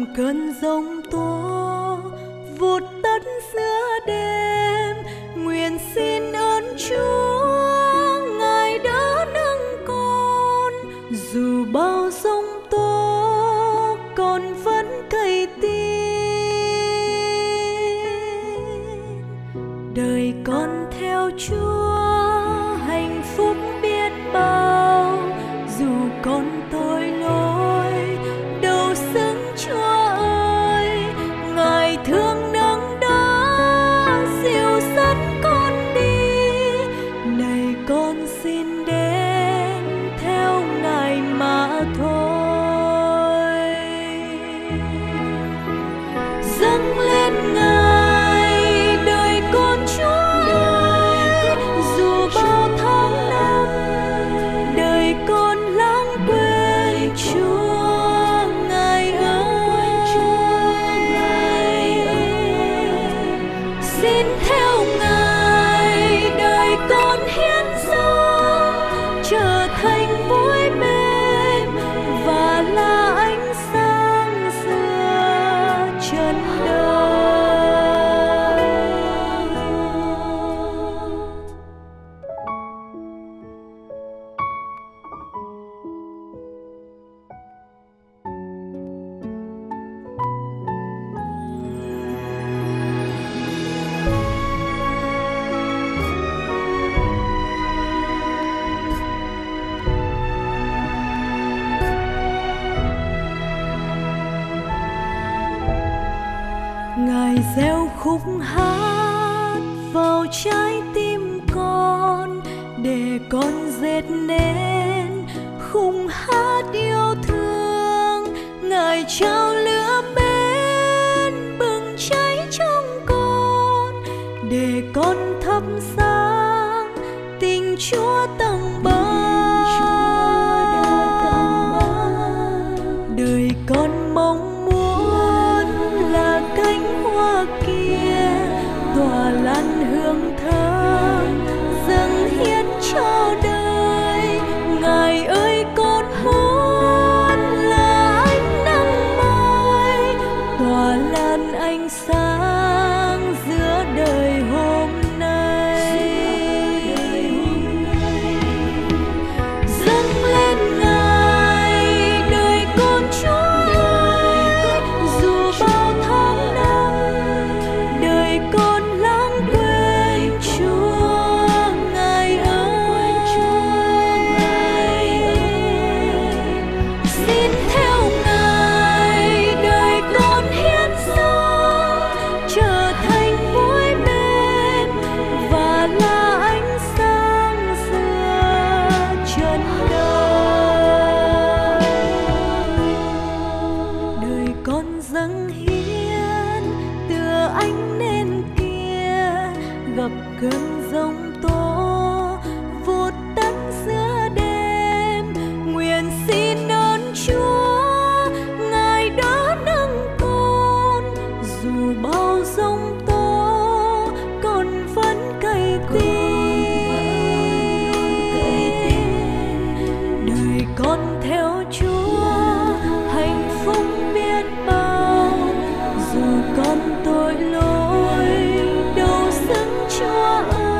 cơn giông tố vụt tắt giữa đêm, nguyện xin ơn Chúa Ngài đã nâng con. Dù bao giông tố con vẫn cậy tin, đời con theo Chúa hạnh phúc biết bao. Dù con tội lỗi đâu xứng Chúa ơi, Ngài thương nâng đỡ dìu dắt con đi. Này con xin đến theo Ngài mà thôi. Dâng lên Ngài đời con Chúa ơi, dù bao tháng năm đời con lãng quên Chúa Ngài ơi. Xin theo Ngài đời con hiến dâng, trở thành mũi bên và là ánh sáng giữa trần đời. Ngài gieo khúc hát vào trái tim con, để con dệt nên khúc hát yêu thương. Ngài trao lửa bên bừng cháy trong con, để con thắp sáng tình Chúa tầng bao. Đời con mong muốn là cánh hoa kia tỏa lan hương thơm dâng hiến cho đời. Ngài ơi con muốn là ánh nắng mai tỏa lan ánh sáng giữa đời hôm nay. Dâng lên Ngài đời con Chúa ơi, dù bao tháng năm đời con lãng quên Chúa Ngài ơi. Xin theo Ngài đời con hiến dâng, trở thành mũi bên và là ánh sáng giữa trần đời. Đời con dâng hiến tựa ánh nến kia, gặp cơn giông tố vụt tắt giữa đêm. Nguyện xin ơn Chúa Ngài đã nâng con, dù bao giông tố con vẫn cậy tin. Đời con theo Chúa hạnh phúc biết bao. Dù con tội lỗi đâu xứng Chúa ơi,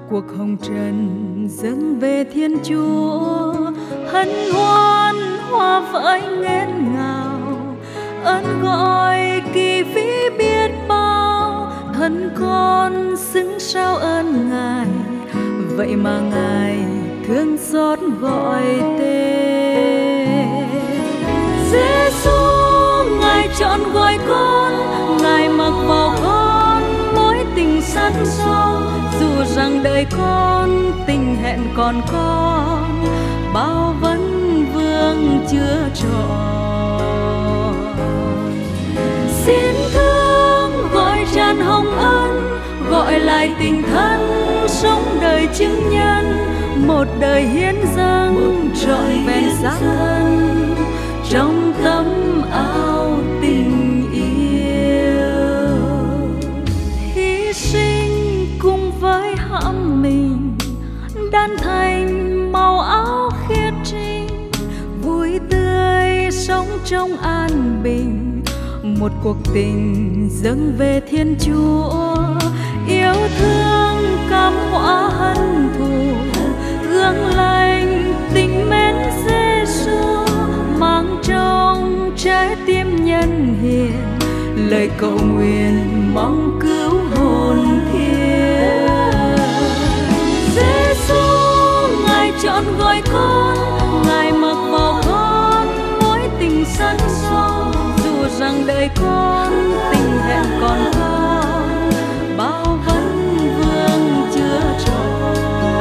cuộc hồng trần dâng về Thiên Chúa, hân hoan hoa vỡ nghẹn ngào, ơn gọi kỳ vĩ biết bao, thân con xứng sao ơn Ngài, vậy mà Ngài thương xót gọi tên. Giê-xu Ngài chọn gọi con, Ngài mặc vào con mối tình sắt son, dù rằng đời con tình hẹn còn con, bao vấn vương chưa trọn. Xin thương gọi tràn hồng ân, gọi lại tình thân sống đời chứng nhân, một đời hiến dâng trọn vẹn xác thân trong tấm áo tình yêu. Hy sinh cùng với hãm mình, đan thành màu áo khiết trinh, vui tươi sống trong an bình, một cuộc tình dâng về Thiên Chúa, yêu thương cam hóa hận thù, gương lành tình mến Giê-xu, mang trong trái tim nhân hiền lời cầu nguyện mong cứu hồn thiên. Giê-xu Ngài chọn gọi con, Ngài mặc vào con mối tình sắt son, dù rằng đời con tình hẹn còn con, bao vấn vương chưa trọn.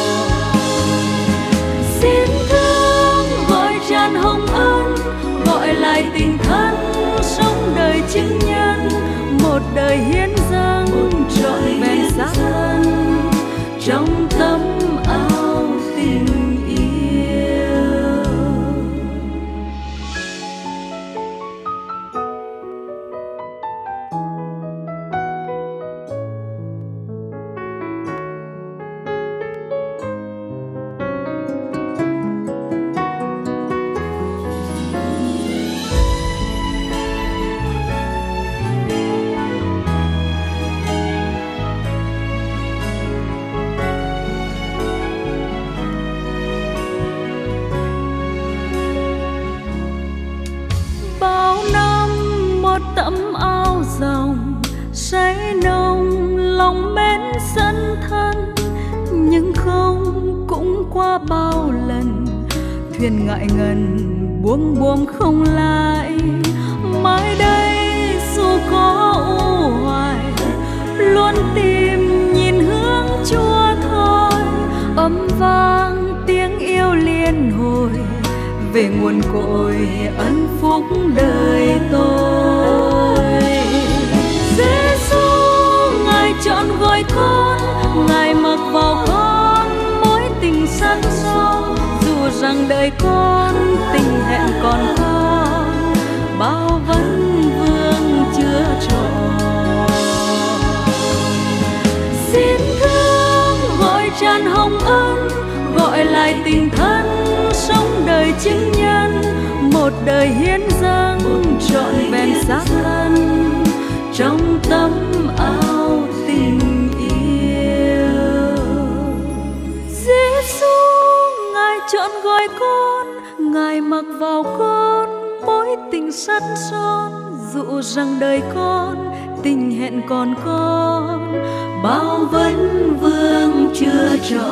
Xin thương gọi tràn hồng ân, gọi lại tình thân sống đời chứng nhân, một đời hiến dâng trọn vẹn xác thân trong tấm áo tình yêu. Tấm áo rồng say nồng lòng mến sân thân, nhưng không cũng qua bao lần thuyền ngại ngần buông buông không lại. Mai đây dù có u hoài luôn tìm nhìn hướng Chúa thôi, âm vang tiếng yêu liên hồi về nguồn cội ân phúc đời tôi. Giê-xu Ngài chọn gọi con, Ngài mặc vào con mối tình sắt son, dù rằng đời con tình hẹn còn con, bao vấn vương chưa trọn. Xin thương gọi tràn hồng ân, gọi lại tình thân sống đời chứng nhân, một đời hiến dâng trọn vẹn xác thân trong tấm áo tình yêu. Giê-xu Ngài chọn gọi con, Ngài mặc vào con mối tình sắt son, dụ rằng đời con tình hẹn còn con, bao vấn vương chưa trọn.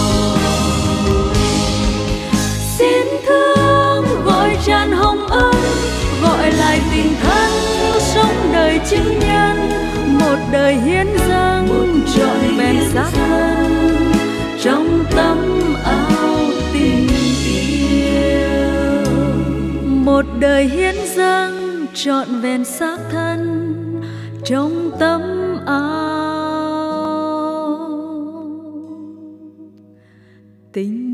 Xin thương gọi tràn hồng ân, gọi lại tình thân sống đời chứng nhân, một đời hiến dâng trọn vẹn xác thân trong tấm áo tình yêu. Một đời hiến dâng trọn vẹn xác thân trong tấm áo tình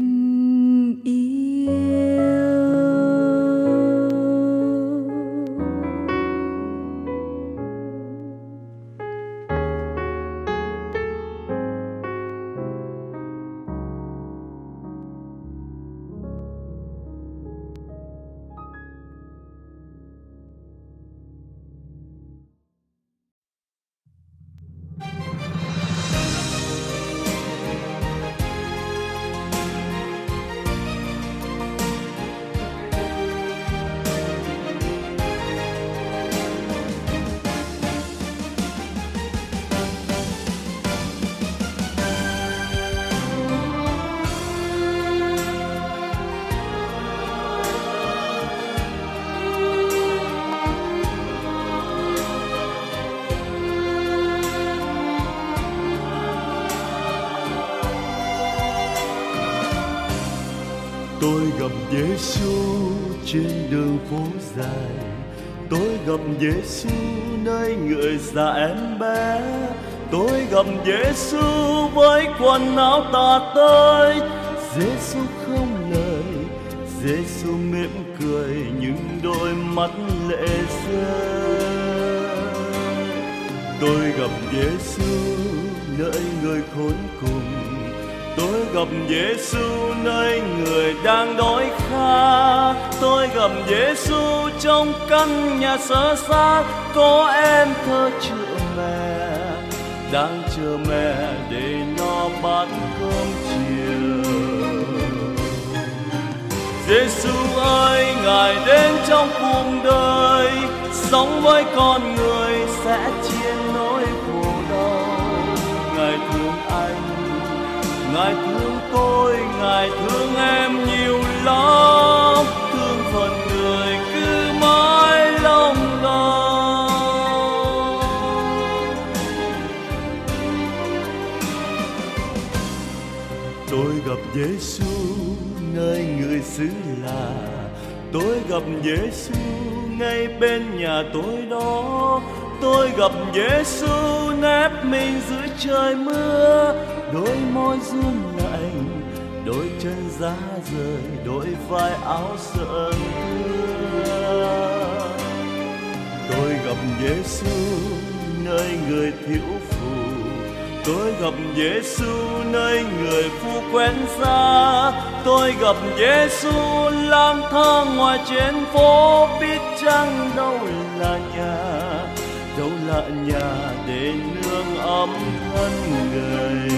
Tôi gặp Giêsu trên đường phố dài, tôi gặp Giêsu nơi người già em bé. Tôi gặp Giêsu với quần áo tà tơi, Giêsu không lời, Giêsu mỉm cười những đôi mắt lệ rơi. Tôi gặp Giêsu nơi người khốn cùng, tôi gặp Giêsu nơi người đang đói khát. Tôi gặp Giêsu trong căn nhà sơ xác, có em thơ chữa mẹ, đang chờ mẹ để no bát cơm chiều. Giêsu ơi, Ngài đến trong cuộc đời, sống với con người sẽ chia nỗi khổ đau. Ngài thương anh, Ngài thương tôi, Ngài thương em nhiều lắm. Thương phần người cứ mãi lòng đau. Tôi gặp Giêsu nơi người xứ lạ, tôi gặp Giêsu ngay bên nhà tôi đó. Tôi gặp Giêsu nép mình dưới trời mưa, đôi môi run lạnh, đôi chân giá rời, đôi vai áo sờn thưa. Tôi gặp Giêsu nơi người thiếu phụ, tôi gặp Giêsu nơi người phu quen xa. Tôi gặp Giêsu lang thang ngoài trên phố, biết chăng đâu là nhà, đâu là nhà để nương ấm thân người.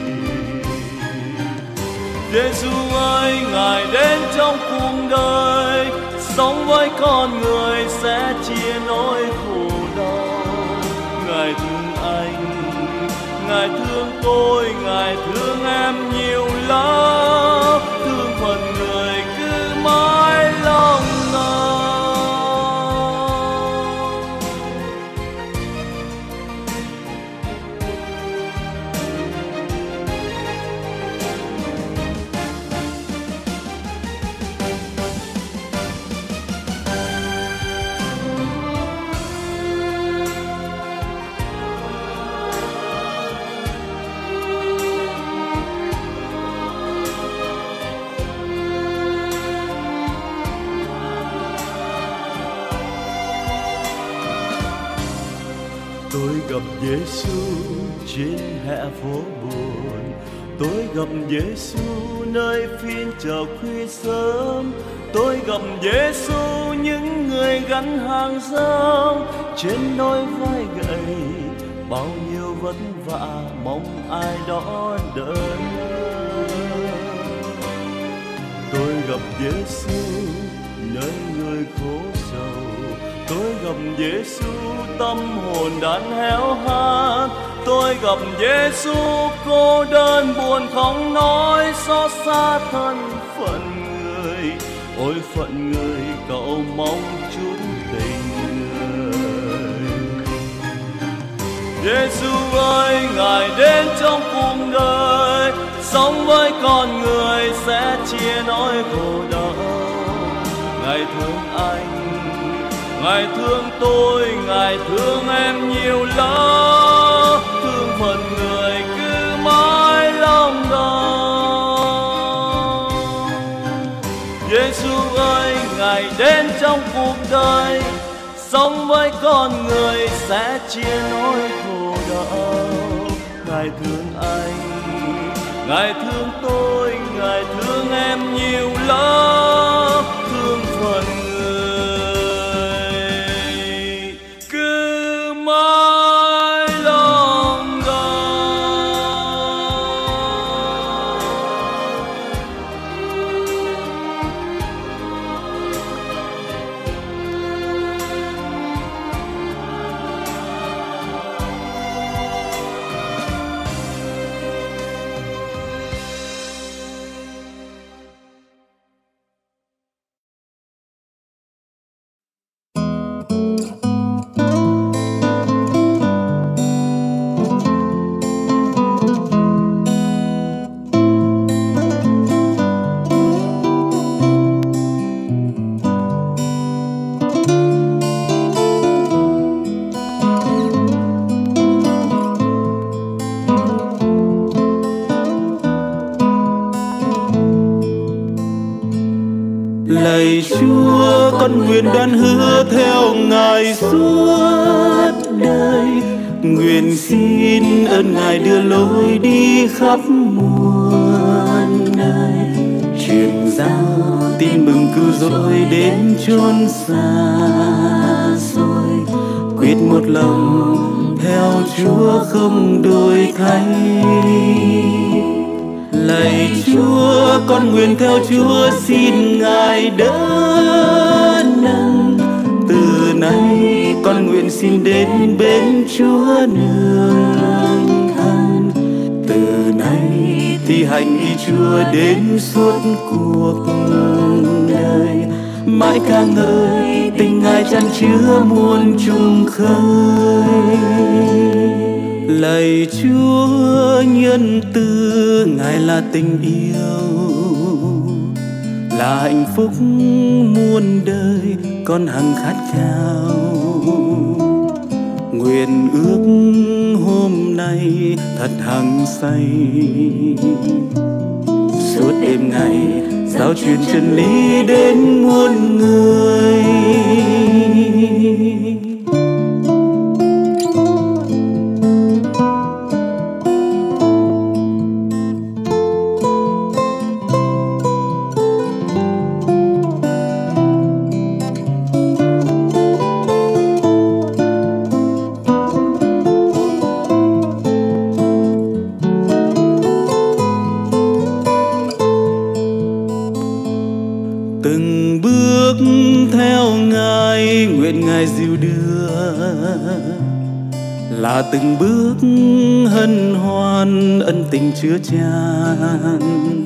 Giêsu ơi, Ngài đến trong cuộc đời, sống với con người sẽ chia nỗi khổ đau. Ngài thương anh, Ngài thương tôi, Ngài thương em nhiều lắm. Thương phần người cứ mãi lòng đau. Tôi gặp Giêsu trên hè phố buồn, tôi gặp Giêsu nơi phiên chợ khuya sớm. Tôi gặp Giêsu những người gánh hàng rong, trên đôi vai gầy bao nhiêu vất vả mong ai đó đỡ. Tôi gặp Giêsu nơi người khổ sầu, tôi gặp Giêsu tâm hồn đang héo hắt. Tôi gặp Giêsu cô đơn buồn không nói, xót xa thân phận người. Ôi phận người, cậu mong chút tình người. Giêsu ơi, Ngài đến trong cuộc đời, sống với con người sẽ chia nỗi khổ đau. Ngài thương anh, Ngài thương tôi, Ngài thương em nhiều lắm. Thương phần người cứ mãi lòng đau. Giêsu ơi, Ngài đến trong cuộc đời, sống với con người sẽ chia nỗi khổ đau. Ngài thương anh, Ngài thương tôi, Ngài thương em nhiều lắm. Thương phần Lạy Chúa, con nguyện đoan hứa theo Ngài suốt đời. Nguyện xin ơn Ngài đưa lối đi khắp muôn nơi, truyền giao tin mừng cứu rỗi đến chốn xa xôi. Quyết một lòng theo Chúa không đổi thay. Lạy Chúa, con nguyện theo Chúa xin Ngài đỡ nâng. Từ nay con nguyện xin đến bên Chúa nương thân. Từ nay thi hành ý Chúa đến suốt cuộc đời. Mãi ca ngợi tình Ngài chan chứa muôn trùng khơi. Lạy Chúa nhân từ, Ngài là tình yêu, là hạnh phúc muôn đời con hằng khát khao. Nguyện ước hôm nay thật hăng say, suốt đêm ngày giao truyền chân lý đến muôn người. Từng bước theo Ngài, nguyện Ngài dìu đưa, là từng bước hân hoan ân tình chứa chan,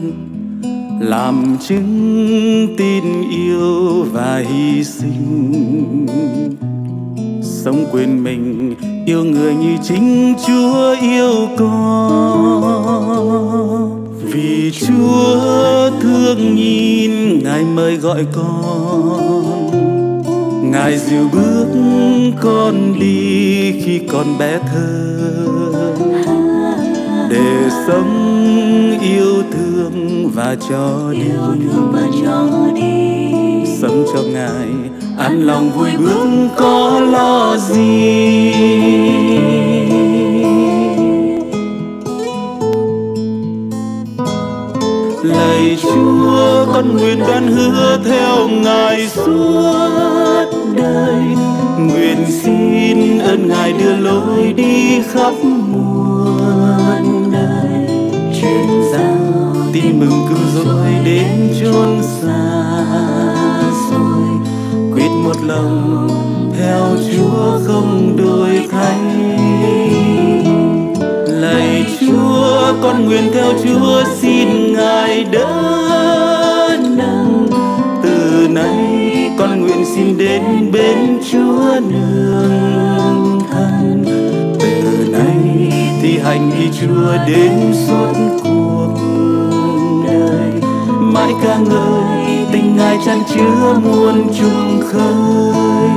làm chứng tin yêu và hy sinh. Sống quên mình yêu người như chính Chúa yêu con. Vì Chúa thương nhìn, Ngài mời gọi con. Ngài dìu bước con đi khi còn bé thơ, để sống yêu thương và cho đi. Sống cho Ngài an lòng vui bước có lo gì. Lạy Chúa, con nguyện đoan hứa theo Ngài suốt đời. Nguyện xin ơn Ngài đưa lối đi khắp muôn đời, truyền giao tin mừng cứu rỗi đến chốn xa xôi. Quyết một lòng theo Chúa không đổi thay. Lạy Chúa, con nguyện theo Chúa xin Ngài đỡ nâng. Từ nay con nguyện xin đến bên Chúa nương thân. Từ nay thi hành ý Chúa đến suốt cuộc đời. Mãi ca ngợi tình Ngài chan chứa muôn trùng khơi.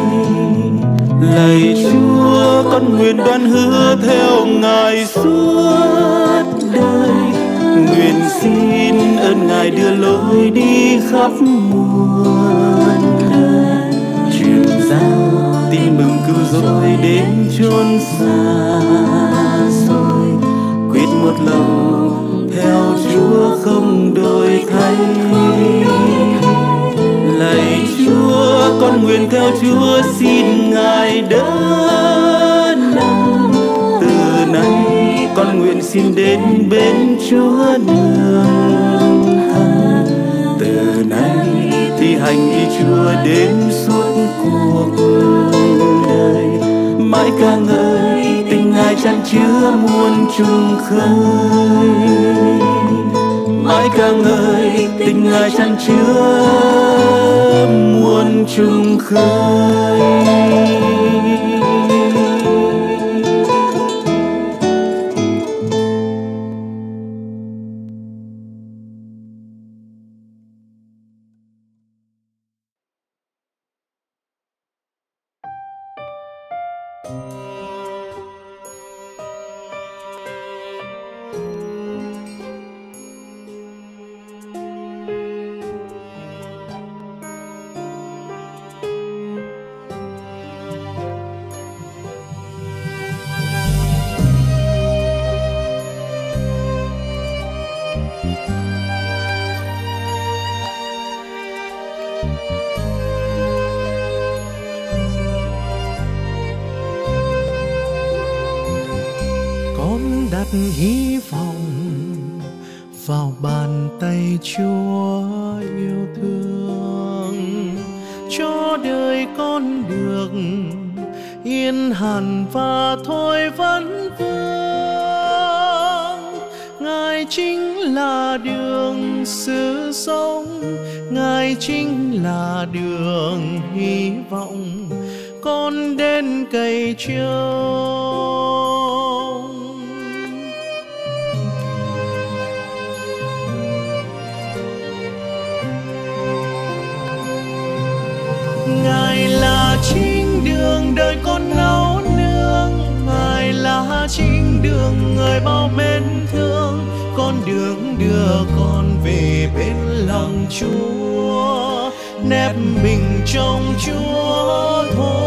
Lạy Chúa, con nguyện đoan hứa theo Ngài suốt đời. Nguyện xin ơn Ngài đưa lối đi khắp muôn nơi, truyền giao tin mừng cứu rỗi đến chốn xa xôi. Quyết một lòng theo Chúa không đổi thay. Lạy Chúa, con nguyện theo Chúa xin Ngài đỡ nâng. Từ nay con nguyện xin đến bên Chúa nương thân. Từ nay thi hành ý Chúa đến suốt cuộc đời. Mãi ca ngợi tình Ngài chan chứa muôn trùng khơi. Mãi ca ngợi tình Ngài chan chứa muôn trùng khơi. hy vọng vào bàn tay Chúa yêu thương, cho đời con được yên hẳn và thôi vấn vương. Ngài chính là đường sự sống, Ngài chính là đường hy vọng, con đến cày trông. Ngài là chính đường đời con nấu nương, Ngài là chính đường người bao mến thương, con đường đưa con về bên lòng Chúa, nép mình trong Chúa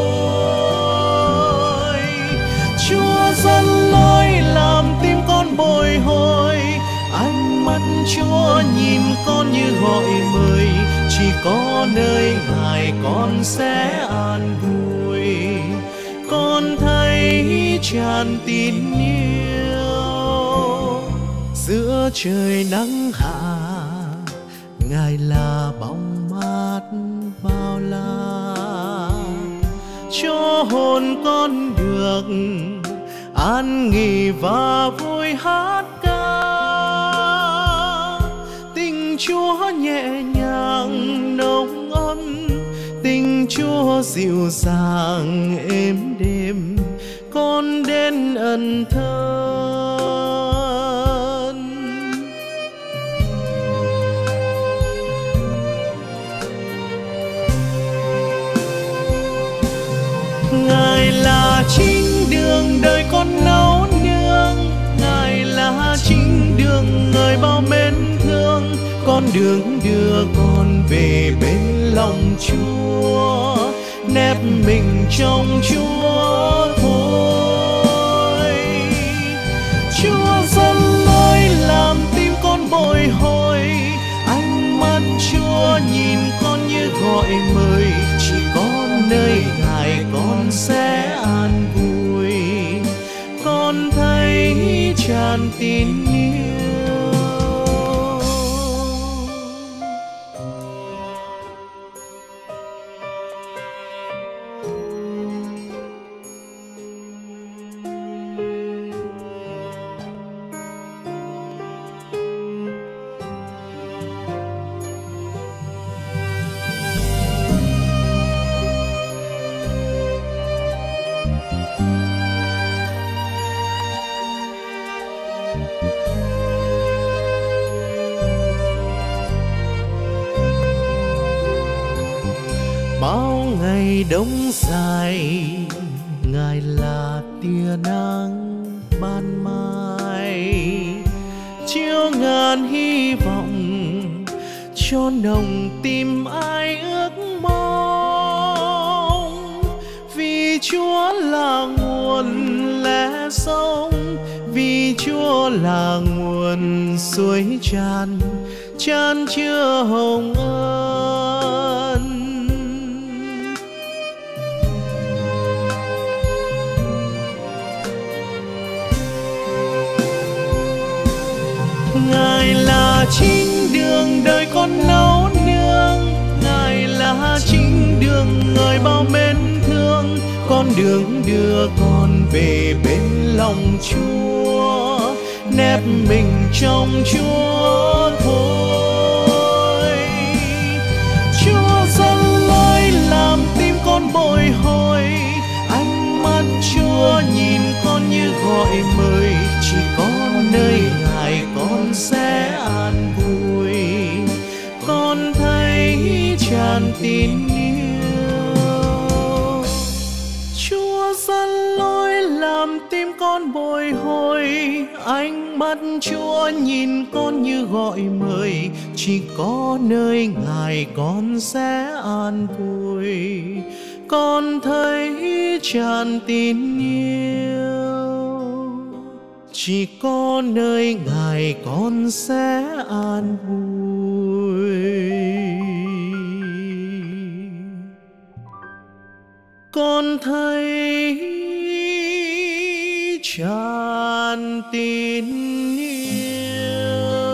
thôi. Chúa dẫn lối làm tim con bồi hồi, ánh mắt Chúa nhìn con như gọi mời, chỉ có nơi Ngài con sẽ an vui. Con thấy tràn tín yêu giữa trời nắng hạ, Ngài là bóng mát bao la, cho hồn con được an nghỉ và vui hát ca. Tình Chúa nhẹ nhàng nồng ấm, tình Chúa dịu dàng êm đềm, con đến ẩn thân. Ngài là chính đường đời con nấu nương, Ngài là chính đường người bao mến thương, con đường đưa con về bên lòng Chúa, nép mình trong Chúa thôi. Chúa dẫn lối làm tim con bồi hồi, ánh mắt Chúa nhìn con như gọi mời, chỉ có nơi Ngài con sẽ an vui. Con thấy tràn tín yêu. Bao ngày đông dài, Ngài là tia nắng ban mai, chiếu ngàn hy vọng cho nồng tim ai ước mong. Vì Chúa là nguồn lẽ sống, vì Chúa là nguồn suối tràn, chan chứa hồng ân. Ngài là chính đường đời con nấu nương, Ngài là chính đường người bao mến thương, con đường đưa con về bên lòng Chúa, nép mình trong Chúa thôi. Chúa dẫn lối làm tim con bồi hồi, ánh mắt Chúa nhìn con như gọi mời, chỉ có nơi Ngài con sẽ an vui. Con thấy tràn tín yêu. Chúa dẫn lối làm tim con bồi hồi, ánh mắt Chúa nhìn con như gọi mời, chỉ có nơi Ngài con sẽ an vui. Con thấy tràn tín yêu, chỉ có nơi Ngài con sẽ an vui. Con thấy tràn tin yêu.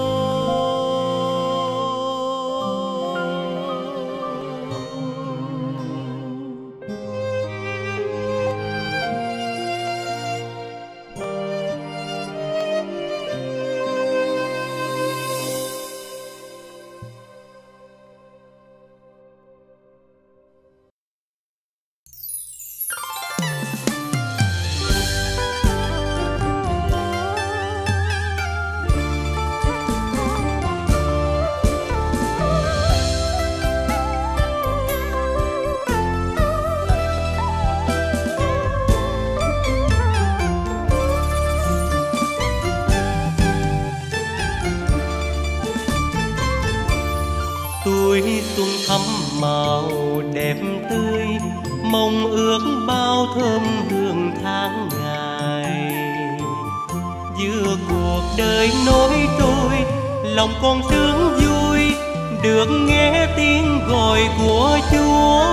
Tuổi xuân thắm màu đẹp tươi, mong ước bao thơm hương tháng ngày. Giữa cuộc đời nối trôi, lòng con sướng vui, được nghe tiếng gọi của Chúa.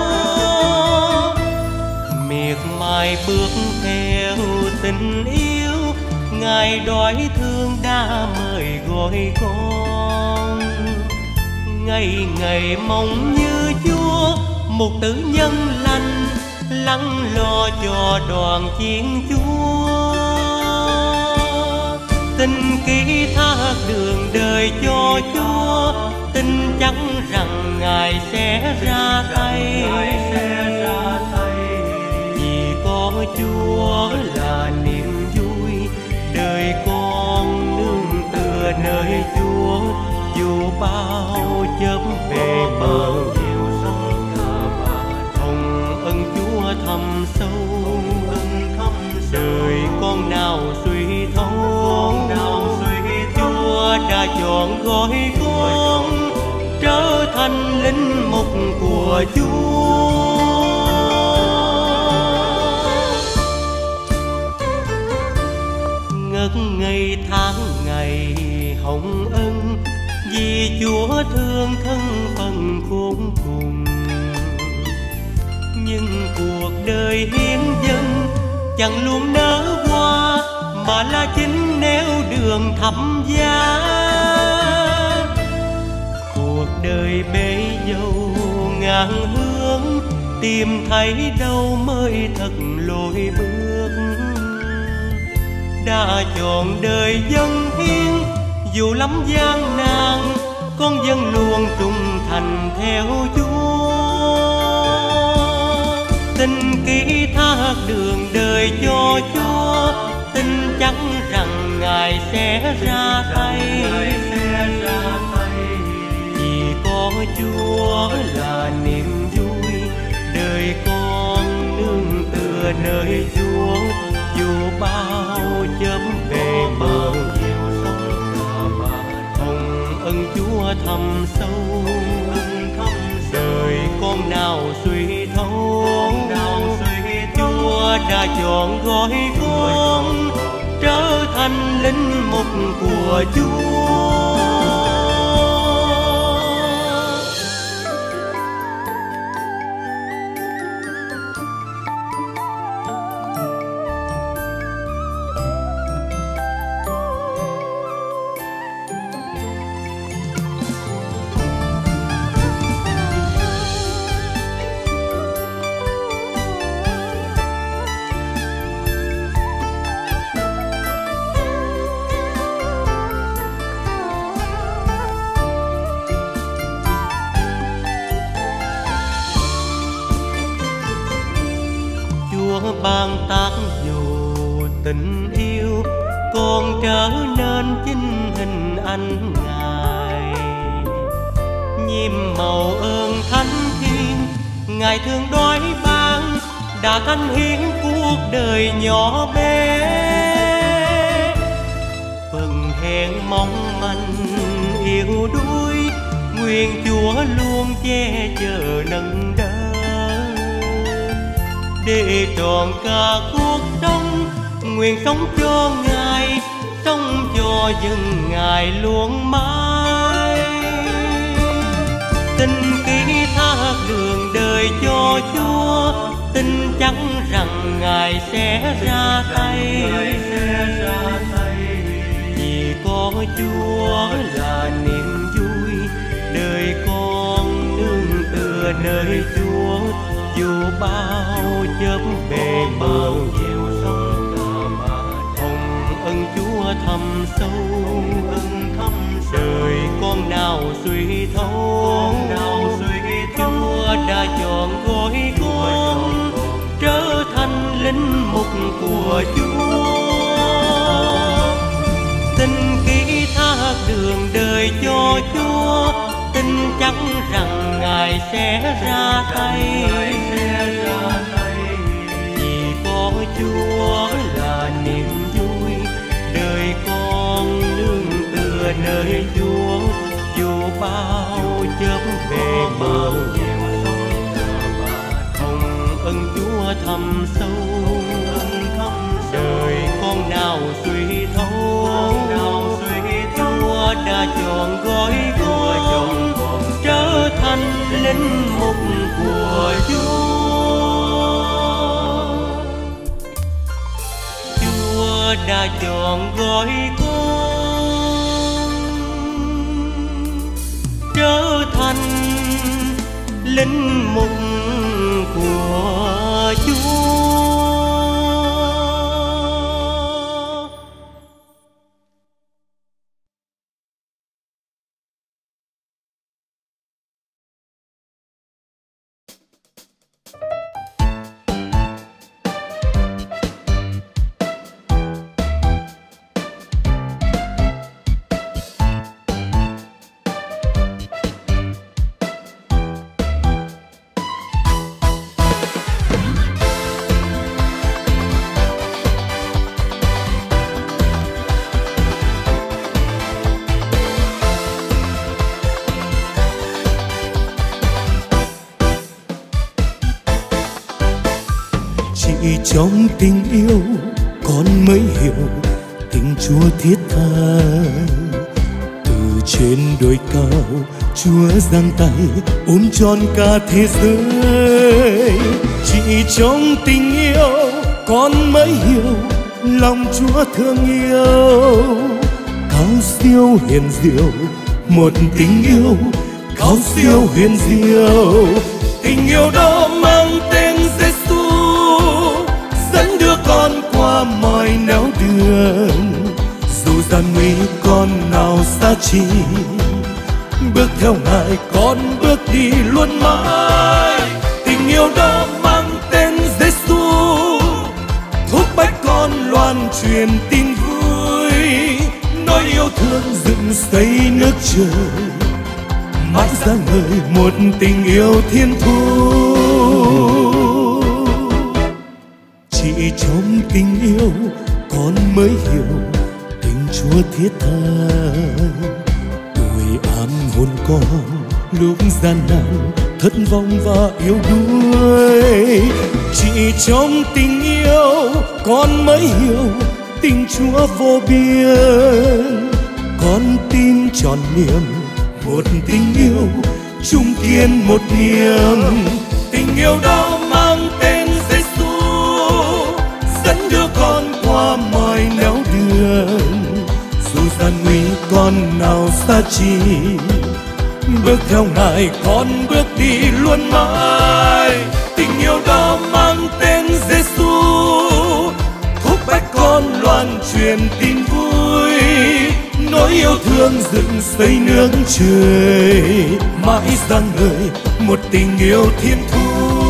Miệt mài bước theo tình yêu, Ngài đói thương đã mời gọi con. Ngày ngày mong như Chúa, một tử nhân lành, lắng lo cho đoàn chiên Chúa. Tình ký thác đường đời cho Chúa, tin chắc rằng Ngài sẽ ra tay. Vì có Chúa là niềm vui, đời con nương tựa nơi Chúa. Dù bao chớp bề bờ nhiều sông cả hồng ân Chúa thầm sâu. Đời con nào suy thấu, Chúa đã chọn gọi con trở thành linh mục của Chúa. Ngất ngây tháng ngày hồng ân, vì Chúa thương thân phận khốn cùng. Nhưng cuộc đời hiến dân chẳng luôn nở hoa, mà là chính nẻo đường thăm giá. Cuộc đời bể dâu ngàn hướng, tìm thấy đâu mới thật lối bước. Đã chọn đời dân hiến, dù lắm gian nan, con vẫn luôn trung thành theo Chúa. Tình ký thác đường đời cho Chúa, tin chắc rằng Ngài sẽ ra tay. Vì có Chúa là niềm vui, đời con nương tựa nơi Chúa. Dù bao chớp bề bờ nhiều sông hồng ân Chúa thầm sâu. Đời con nào suy thấu, Chúa đã chọn gọi con trở thành linh mục của Chúa. Ban tác dù tình yêu, con trở nên chính hình ảnh Ngài. Nhiệm màu ơn thánh thiên, Ngài thương đói ban, đã thánh hiến cuộc đời nhỏ bé. Phần hèn mong manh yêu đuối, nguyện Chúa luôn che chở nâng đỡ. Để trọn cả cuộc sống, nguyện sống cho Ngài, sống cho dân Ngài luôn mãi. Tình ký thác đường đời cho Chúa, tin chắc rằng Ngài sẽ ra tay. Vì có Chúa là niềm vui, đời con nương tựa nơi Chúa. Dù bao chớp bề bờ nhiều sông cả hồng ân Chúa thầm sâu, đời con nào suy thấu. Chúa đã chọn gọi con trở thành linh mục của Chúa. Tin ký thác đường đời cho Chúa, tin chắc rằng Ngài sẽ ra tay. Vì có Chúa là niềm vui, đời con nương tựa nơi Chúa. Dù bao chớp bề bờ hồng ân Chúa thầm sâu, đời con nào suy thấu. Chúa đã chọn gọi con trở thành linh mục của Chúa. Chúa đã chọn gọi con trở thành linh mục của Chúa. Trong tình yêu con mới hiểu tình Chúa thiết tha. Từ trên đồi cao Chúa giang tay ôm trọn cả thế giới. Chỉ trong tình yêu con mới hiểu lòng Chúa thương yêu. Cao siêu hiền diệu một tình yêu cao siêu huyền diệu. Tình yêu đó mang tên Giêsu, dẫn đưa con qua mọi nẻo đường. Dù gian nguy con nào xa chi, bước theo Ngài con bước đi luôn mãi. Tình yêu đó mang tên Giêsu, thúc bách con loan truyền tin vui. Nói yêu thương dựng xây nước trời, mãi ra ngời một tình yêu thiên thu. Chỉ trong tình yêu con mới hiểu tình Chúa thiết tha. Tuổi an hồn con lúc gian nan thất vọng và yếu đuối. Chỉ trong tình yêu con mới hiểu tình Chúa vô biên. Con tin tròn niềm một tình yêu chung kiên một niềm. Tình yêu đó mang tên Giêsu, dẫn đưa con qua mọi nẻo đường. Dù gian nguy con nào xa chi, bước theo Ngài con bước đi luôn mãi. Tình yêu đó mang tên Giêsu, thúc bách con loan truyền tin vui. Nỗi yêu thương dựng xây nước trời, mãi ra ngời một tình yêu thiên thu.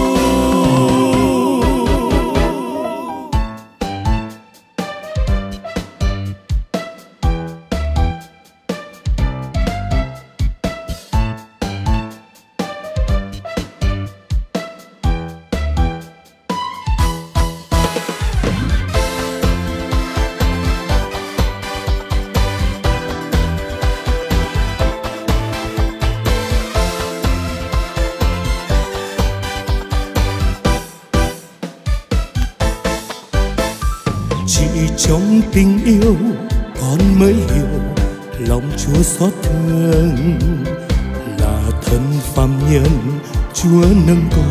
Trong tình yêu con mới hiểu lòng Chúa xót thương. Là thân phàm nhân Chúa nâng con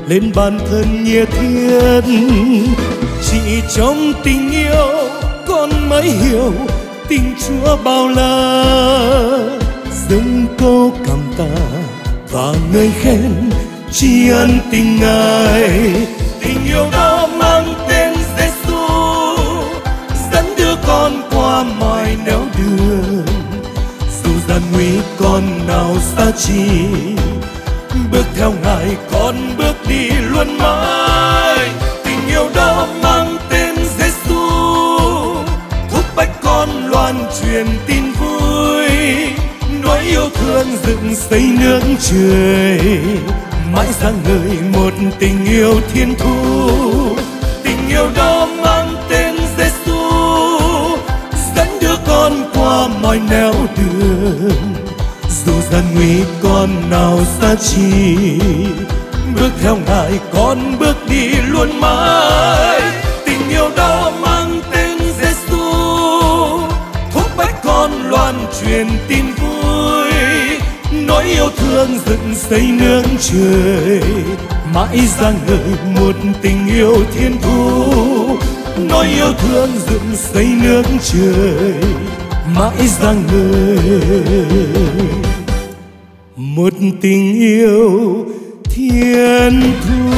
lên bản thân nhiệt thiết. Chỉ trong tình yêu con mới hiểu tình Chúa bao la. Dâng câu cảm tạ và ngợi khen tri ân tình Ngài. Tình yêu đó mang tên Giêsu, dẫn đưa con qua mọi nẻo đường. Dù gian nguy con nào xa chi, bước theo Ngài con bước đi luôn mãi. Tình yêu đó mang tên Giêsu, thúc bách con loan truyền tin vui. Nỗi yêu thương dựng xây nước trời, mãi sáng ngời một tình yêu thiên thu. Tình yêu đó mang tên Giêsu, dẫn đưa con qua mọi nẻo đường. Dù gian nguy con nào xa chi, bước theo Ngài con bước đi luôn mãi. Tình yêu đó mang tên Giêsu, thúc bách con loan truyền tin vui. Nỗi yêu thương dựng xây nương trời, mãi dang ngời một tình yêu thiên thu. Nỗi yêu thương dựng xây nương trời, mãi dang ngời một tình yêu thiên thu.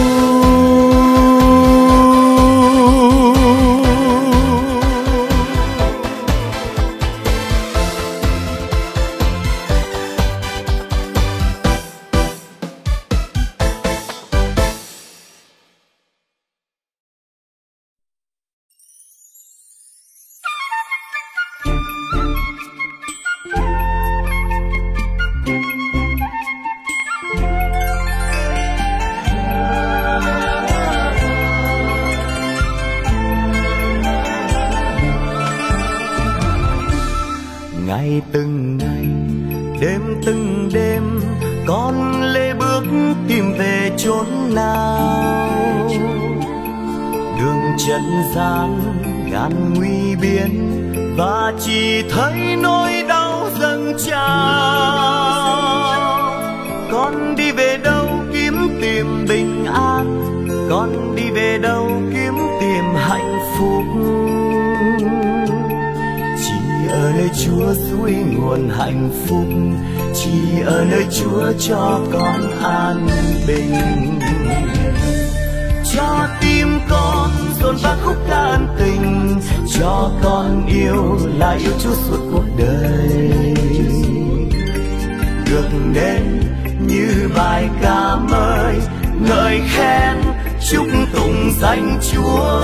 Ngày từng ngày, đêm từng đêm, con lê bước tìm về chốn nào. Đường trần gian ngàn nguy biên, và chỉ thấy nỗi đau dâng trào. Con đi về đâu kiếm tìm bình an, con đi về đâu kiếm tìm hạnh phúc. Ở nơi Chúa suối nguồn hạnh phúc, chỉ ở nơi Chúa cho con an bình. Cho tim con dồn vang khúc ca ân tình, cho con yêu là yêu Chúa suốt cuộc đời. Được nên như bài ca mới ngợi khen chúc tụng danh Chúa.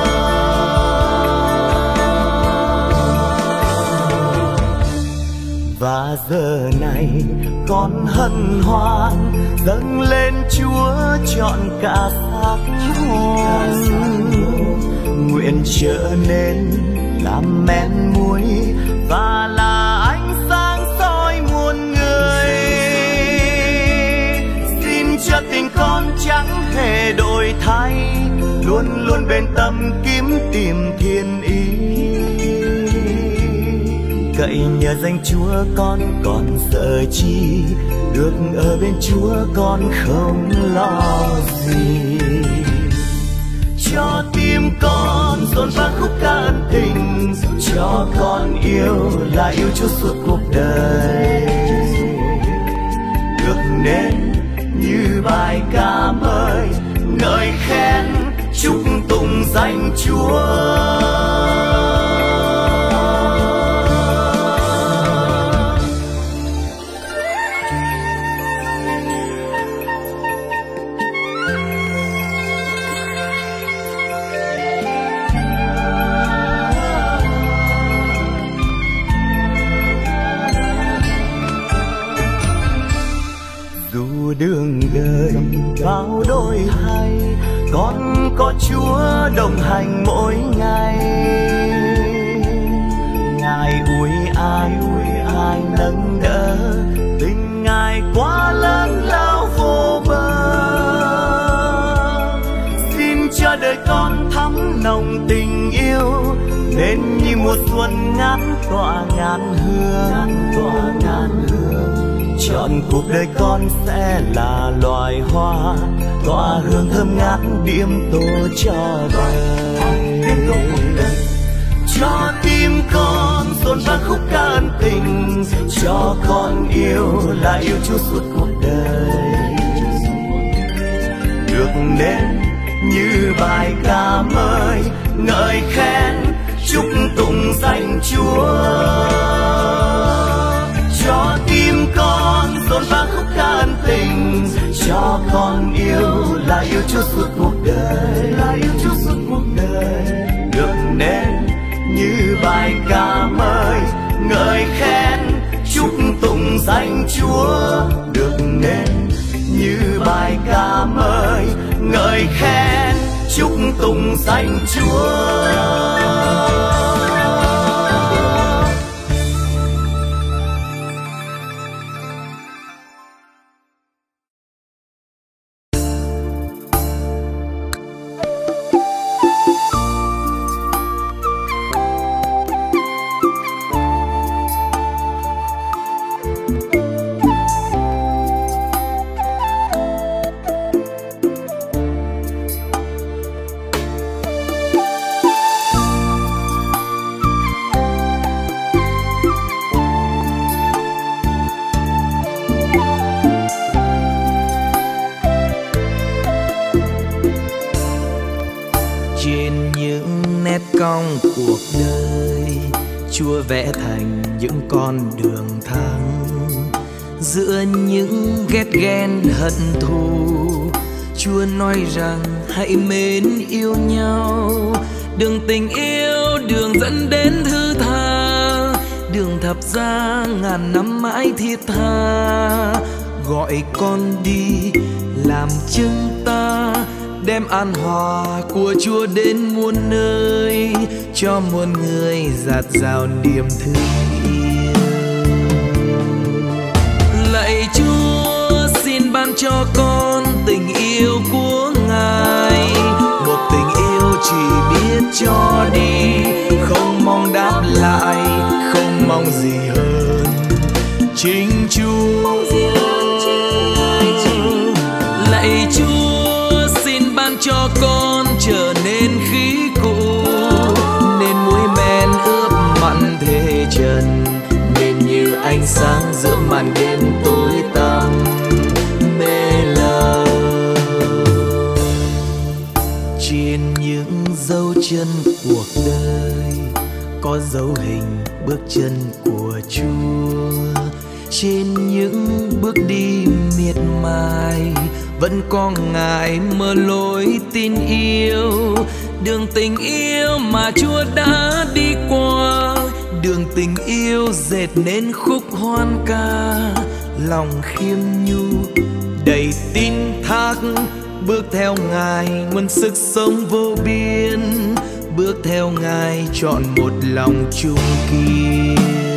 Và giờ này con hân hoan dâng lên Chúa trọn cả xác hồn. Nguyện trở nên làm men muối và là ánh sáng soi muôn người. Xin cho tình con chẳng hề đổi thay, luôn luôn bên tâm kiếm tìm thiên ý. Cậy nhờ danh Chúa con còn sợ chi, được ở bên Chúa con không lo gì. Cho tim con dồn vang khúc ca ân tình, cho con yêu là yêu Chúa suốt cuộc đời. Được nên như bài ca mới ngợi khen chúc tụng danh Chúa. Đường đời bao đổi thay, con có Chúa đồng hành mỗi ngày. Ngài ủi ai nâng đỡ, tình Ngài quá lớn lao vô bờ. Xin cho đời con thắm nồng tình yêu, nên như mùa xuân ngát tỏa ngàn hương. Chọn cuộc đời con sẽ là loài hoa tỏa hương thơm ngát điểm tô cho đời. Cho tim con dồn vang khúc ca ân tình, cho con yêu là yêu Chúa suốt cuộc đời. Được nên như bài ca mới ngợi khen chúc tụng danh Chúa. Cho tim con dồn vang khúc ca ân tình, cho con yêu là yêu Chúa suốt cuộc đời, là yêu Chúa suốt cuộc đời. Được nên như bài ca mới ngợi khen chúc tụng danh Chúa. Được nên như bài ca mới ngợi khen chúc tụng danh Chúa. Cong cuộc đời Chúa vẽ thành những con đường thăng, giữa những ghét ghen hận thù Chúa nói rằng hãy mến yêu nhau. Đường tình yêu, đường dẫn đến thứ tha, đường thập giá ngàn năm mãi thiết tha. Gọi con đi làm chứng ta, đem an hòa của Chúa đến muôn nơi, cho muôn người dạt dào niềm thương yêu. Lạy Chúa, xin ban cho con tình yêu của Ngài, một tình yêu chỉ biết cho đi, không mong đáp lại, không mong gì hơn chính Chúa. Lạy Chúa, xin ban cho con trở nên khí cụ, nên muối men ướp mặn thế trần, nên như ánh sáng giữa màn đêm tối tăm mê lờ. Trên những dấu chân cuộc đời có dấu hình bước chân của Chúa, trên những bước đi miệt mài vẫn có Ngài mở lối tin yêu. Đường tình yêu mà Chúa đã đi qua, đường tình yêu dệt nên khúc hoan ca. Lòng khiêm nhu đầy tin thác, bước theo Ngài nguồn sức sống vô biên, bước theo Ngài chọn một lòng chung kiên.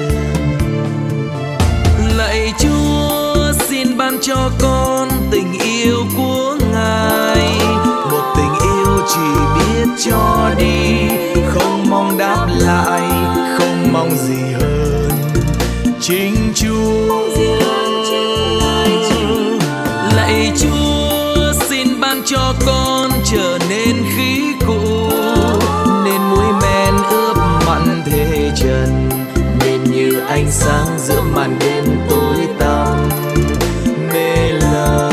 Lạy Chúa, xin ban cho con tình yêu của Ngài, một tình yêu chỉ biết cho đi, không mong đáp lại, không mong gì hơn chính Chúa. Lạy Chúa, xin ban cho con trở nên khí cụ, nên muối men ướp mặn thế trần, nên như ánh sáng giữa màn đêm tối tăm mê lờ.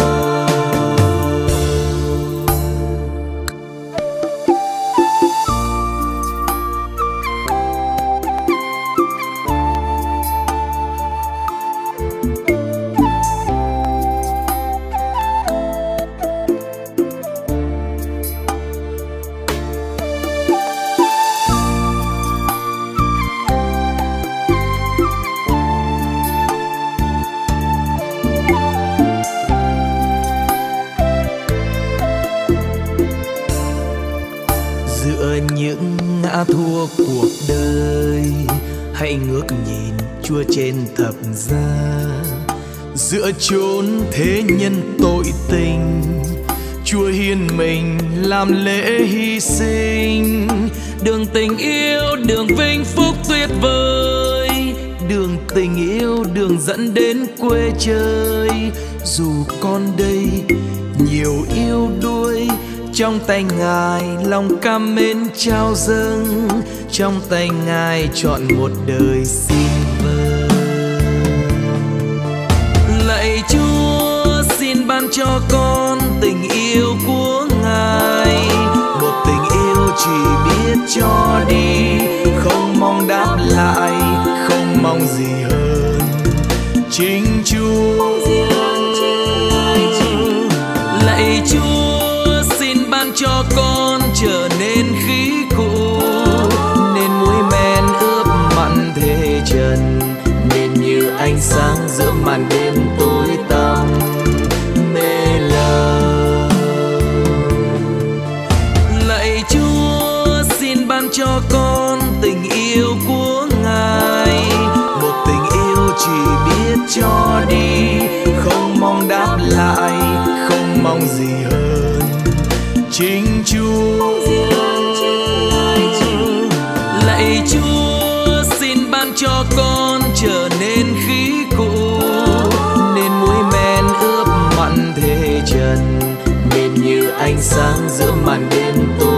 Thua cuộc đời hãy ngước nhìn Chúa trên thập giá, giữa chốn thế nhân tội tình Chúa hiến mình làm lễ hy sinh. Đường tình yêu, đường vinh phúc tuyệt vời, đường tình yêu, đường dẫn đến quê chơi. Dù con đây nhiều yêu đuối, trong tay Ngài lòng cam mến trao dâng, trong tay Ngài chọn một đời xin vâng. Lạy Chúa xin ban cho con tình yêu của Ngài, một tình yêu chỉ biết cho đi, không mong đáp lại, không mong gì hơn chính Chúa. Lạy Chúa xin ban cho con trở nên khí cụ, nên muối men ướp mặn thế trần, nên như ánh sáng giữa màn đêm tối tăm mê lờ. Lạy Chúa xin ban cho con tình yêu của Ngài, một tình yêu chỉ biết cho đi, không mong đáp lại, không mong gì hơn chính Chúa. Lạy Chúa xin ban cho con trở nên khí cụ, nên muối men ướp mặn thế trần, nên như ánh sáng giữa màn đêm tối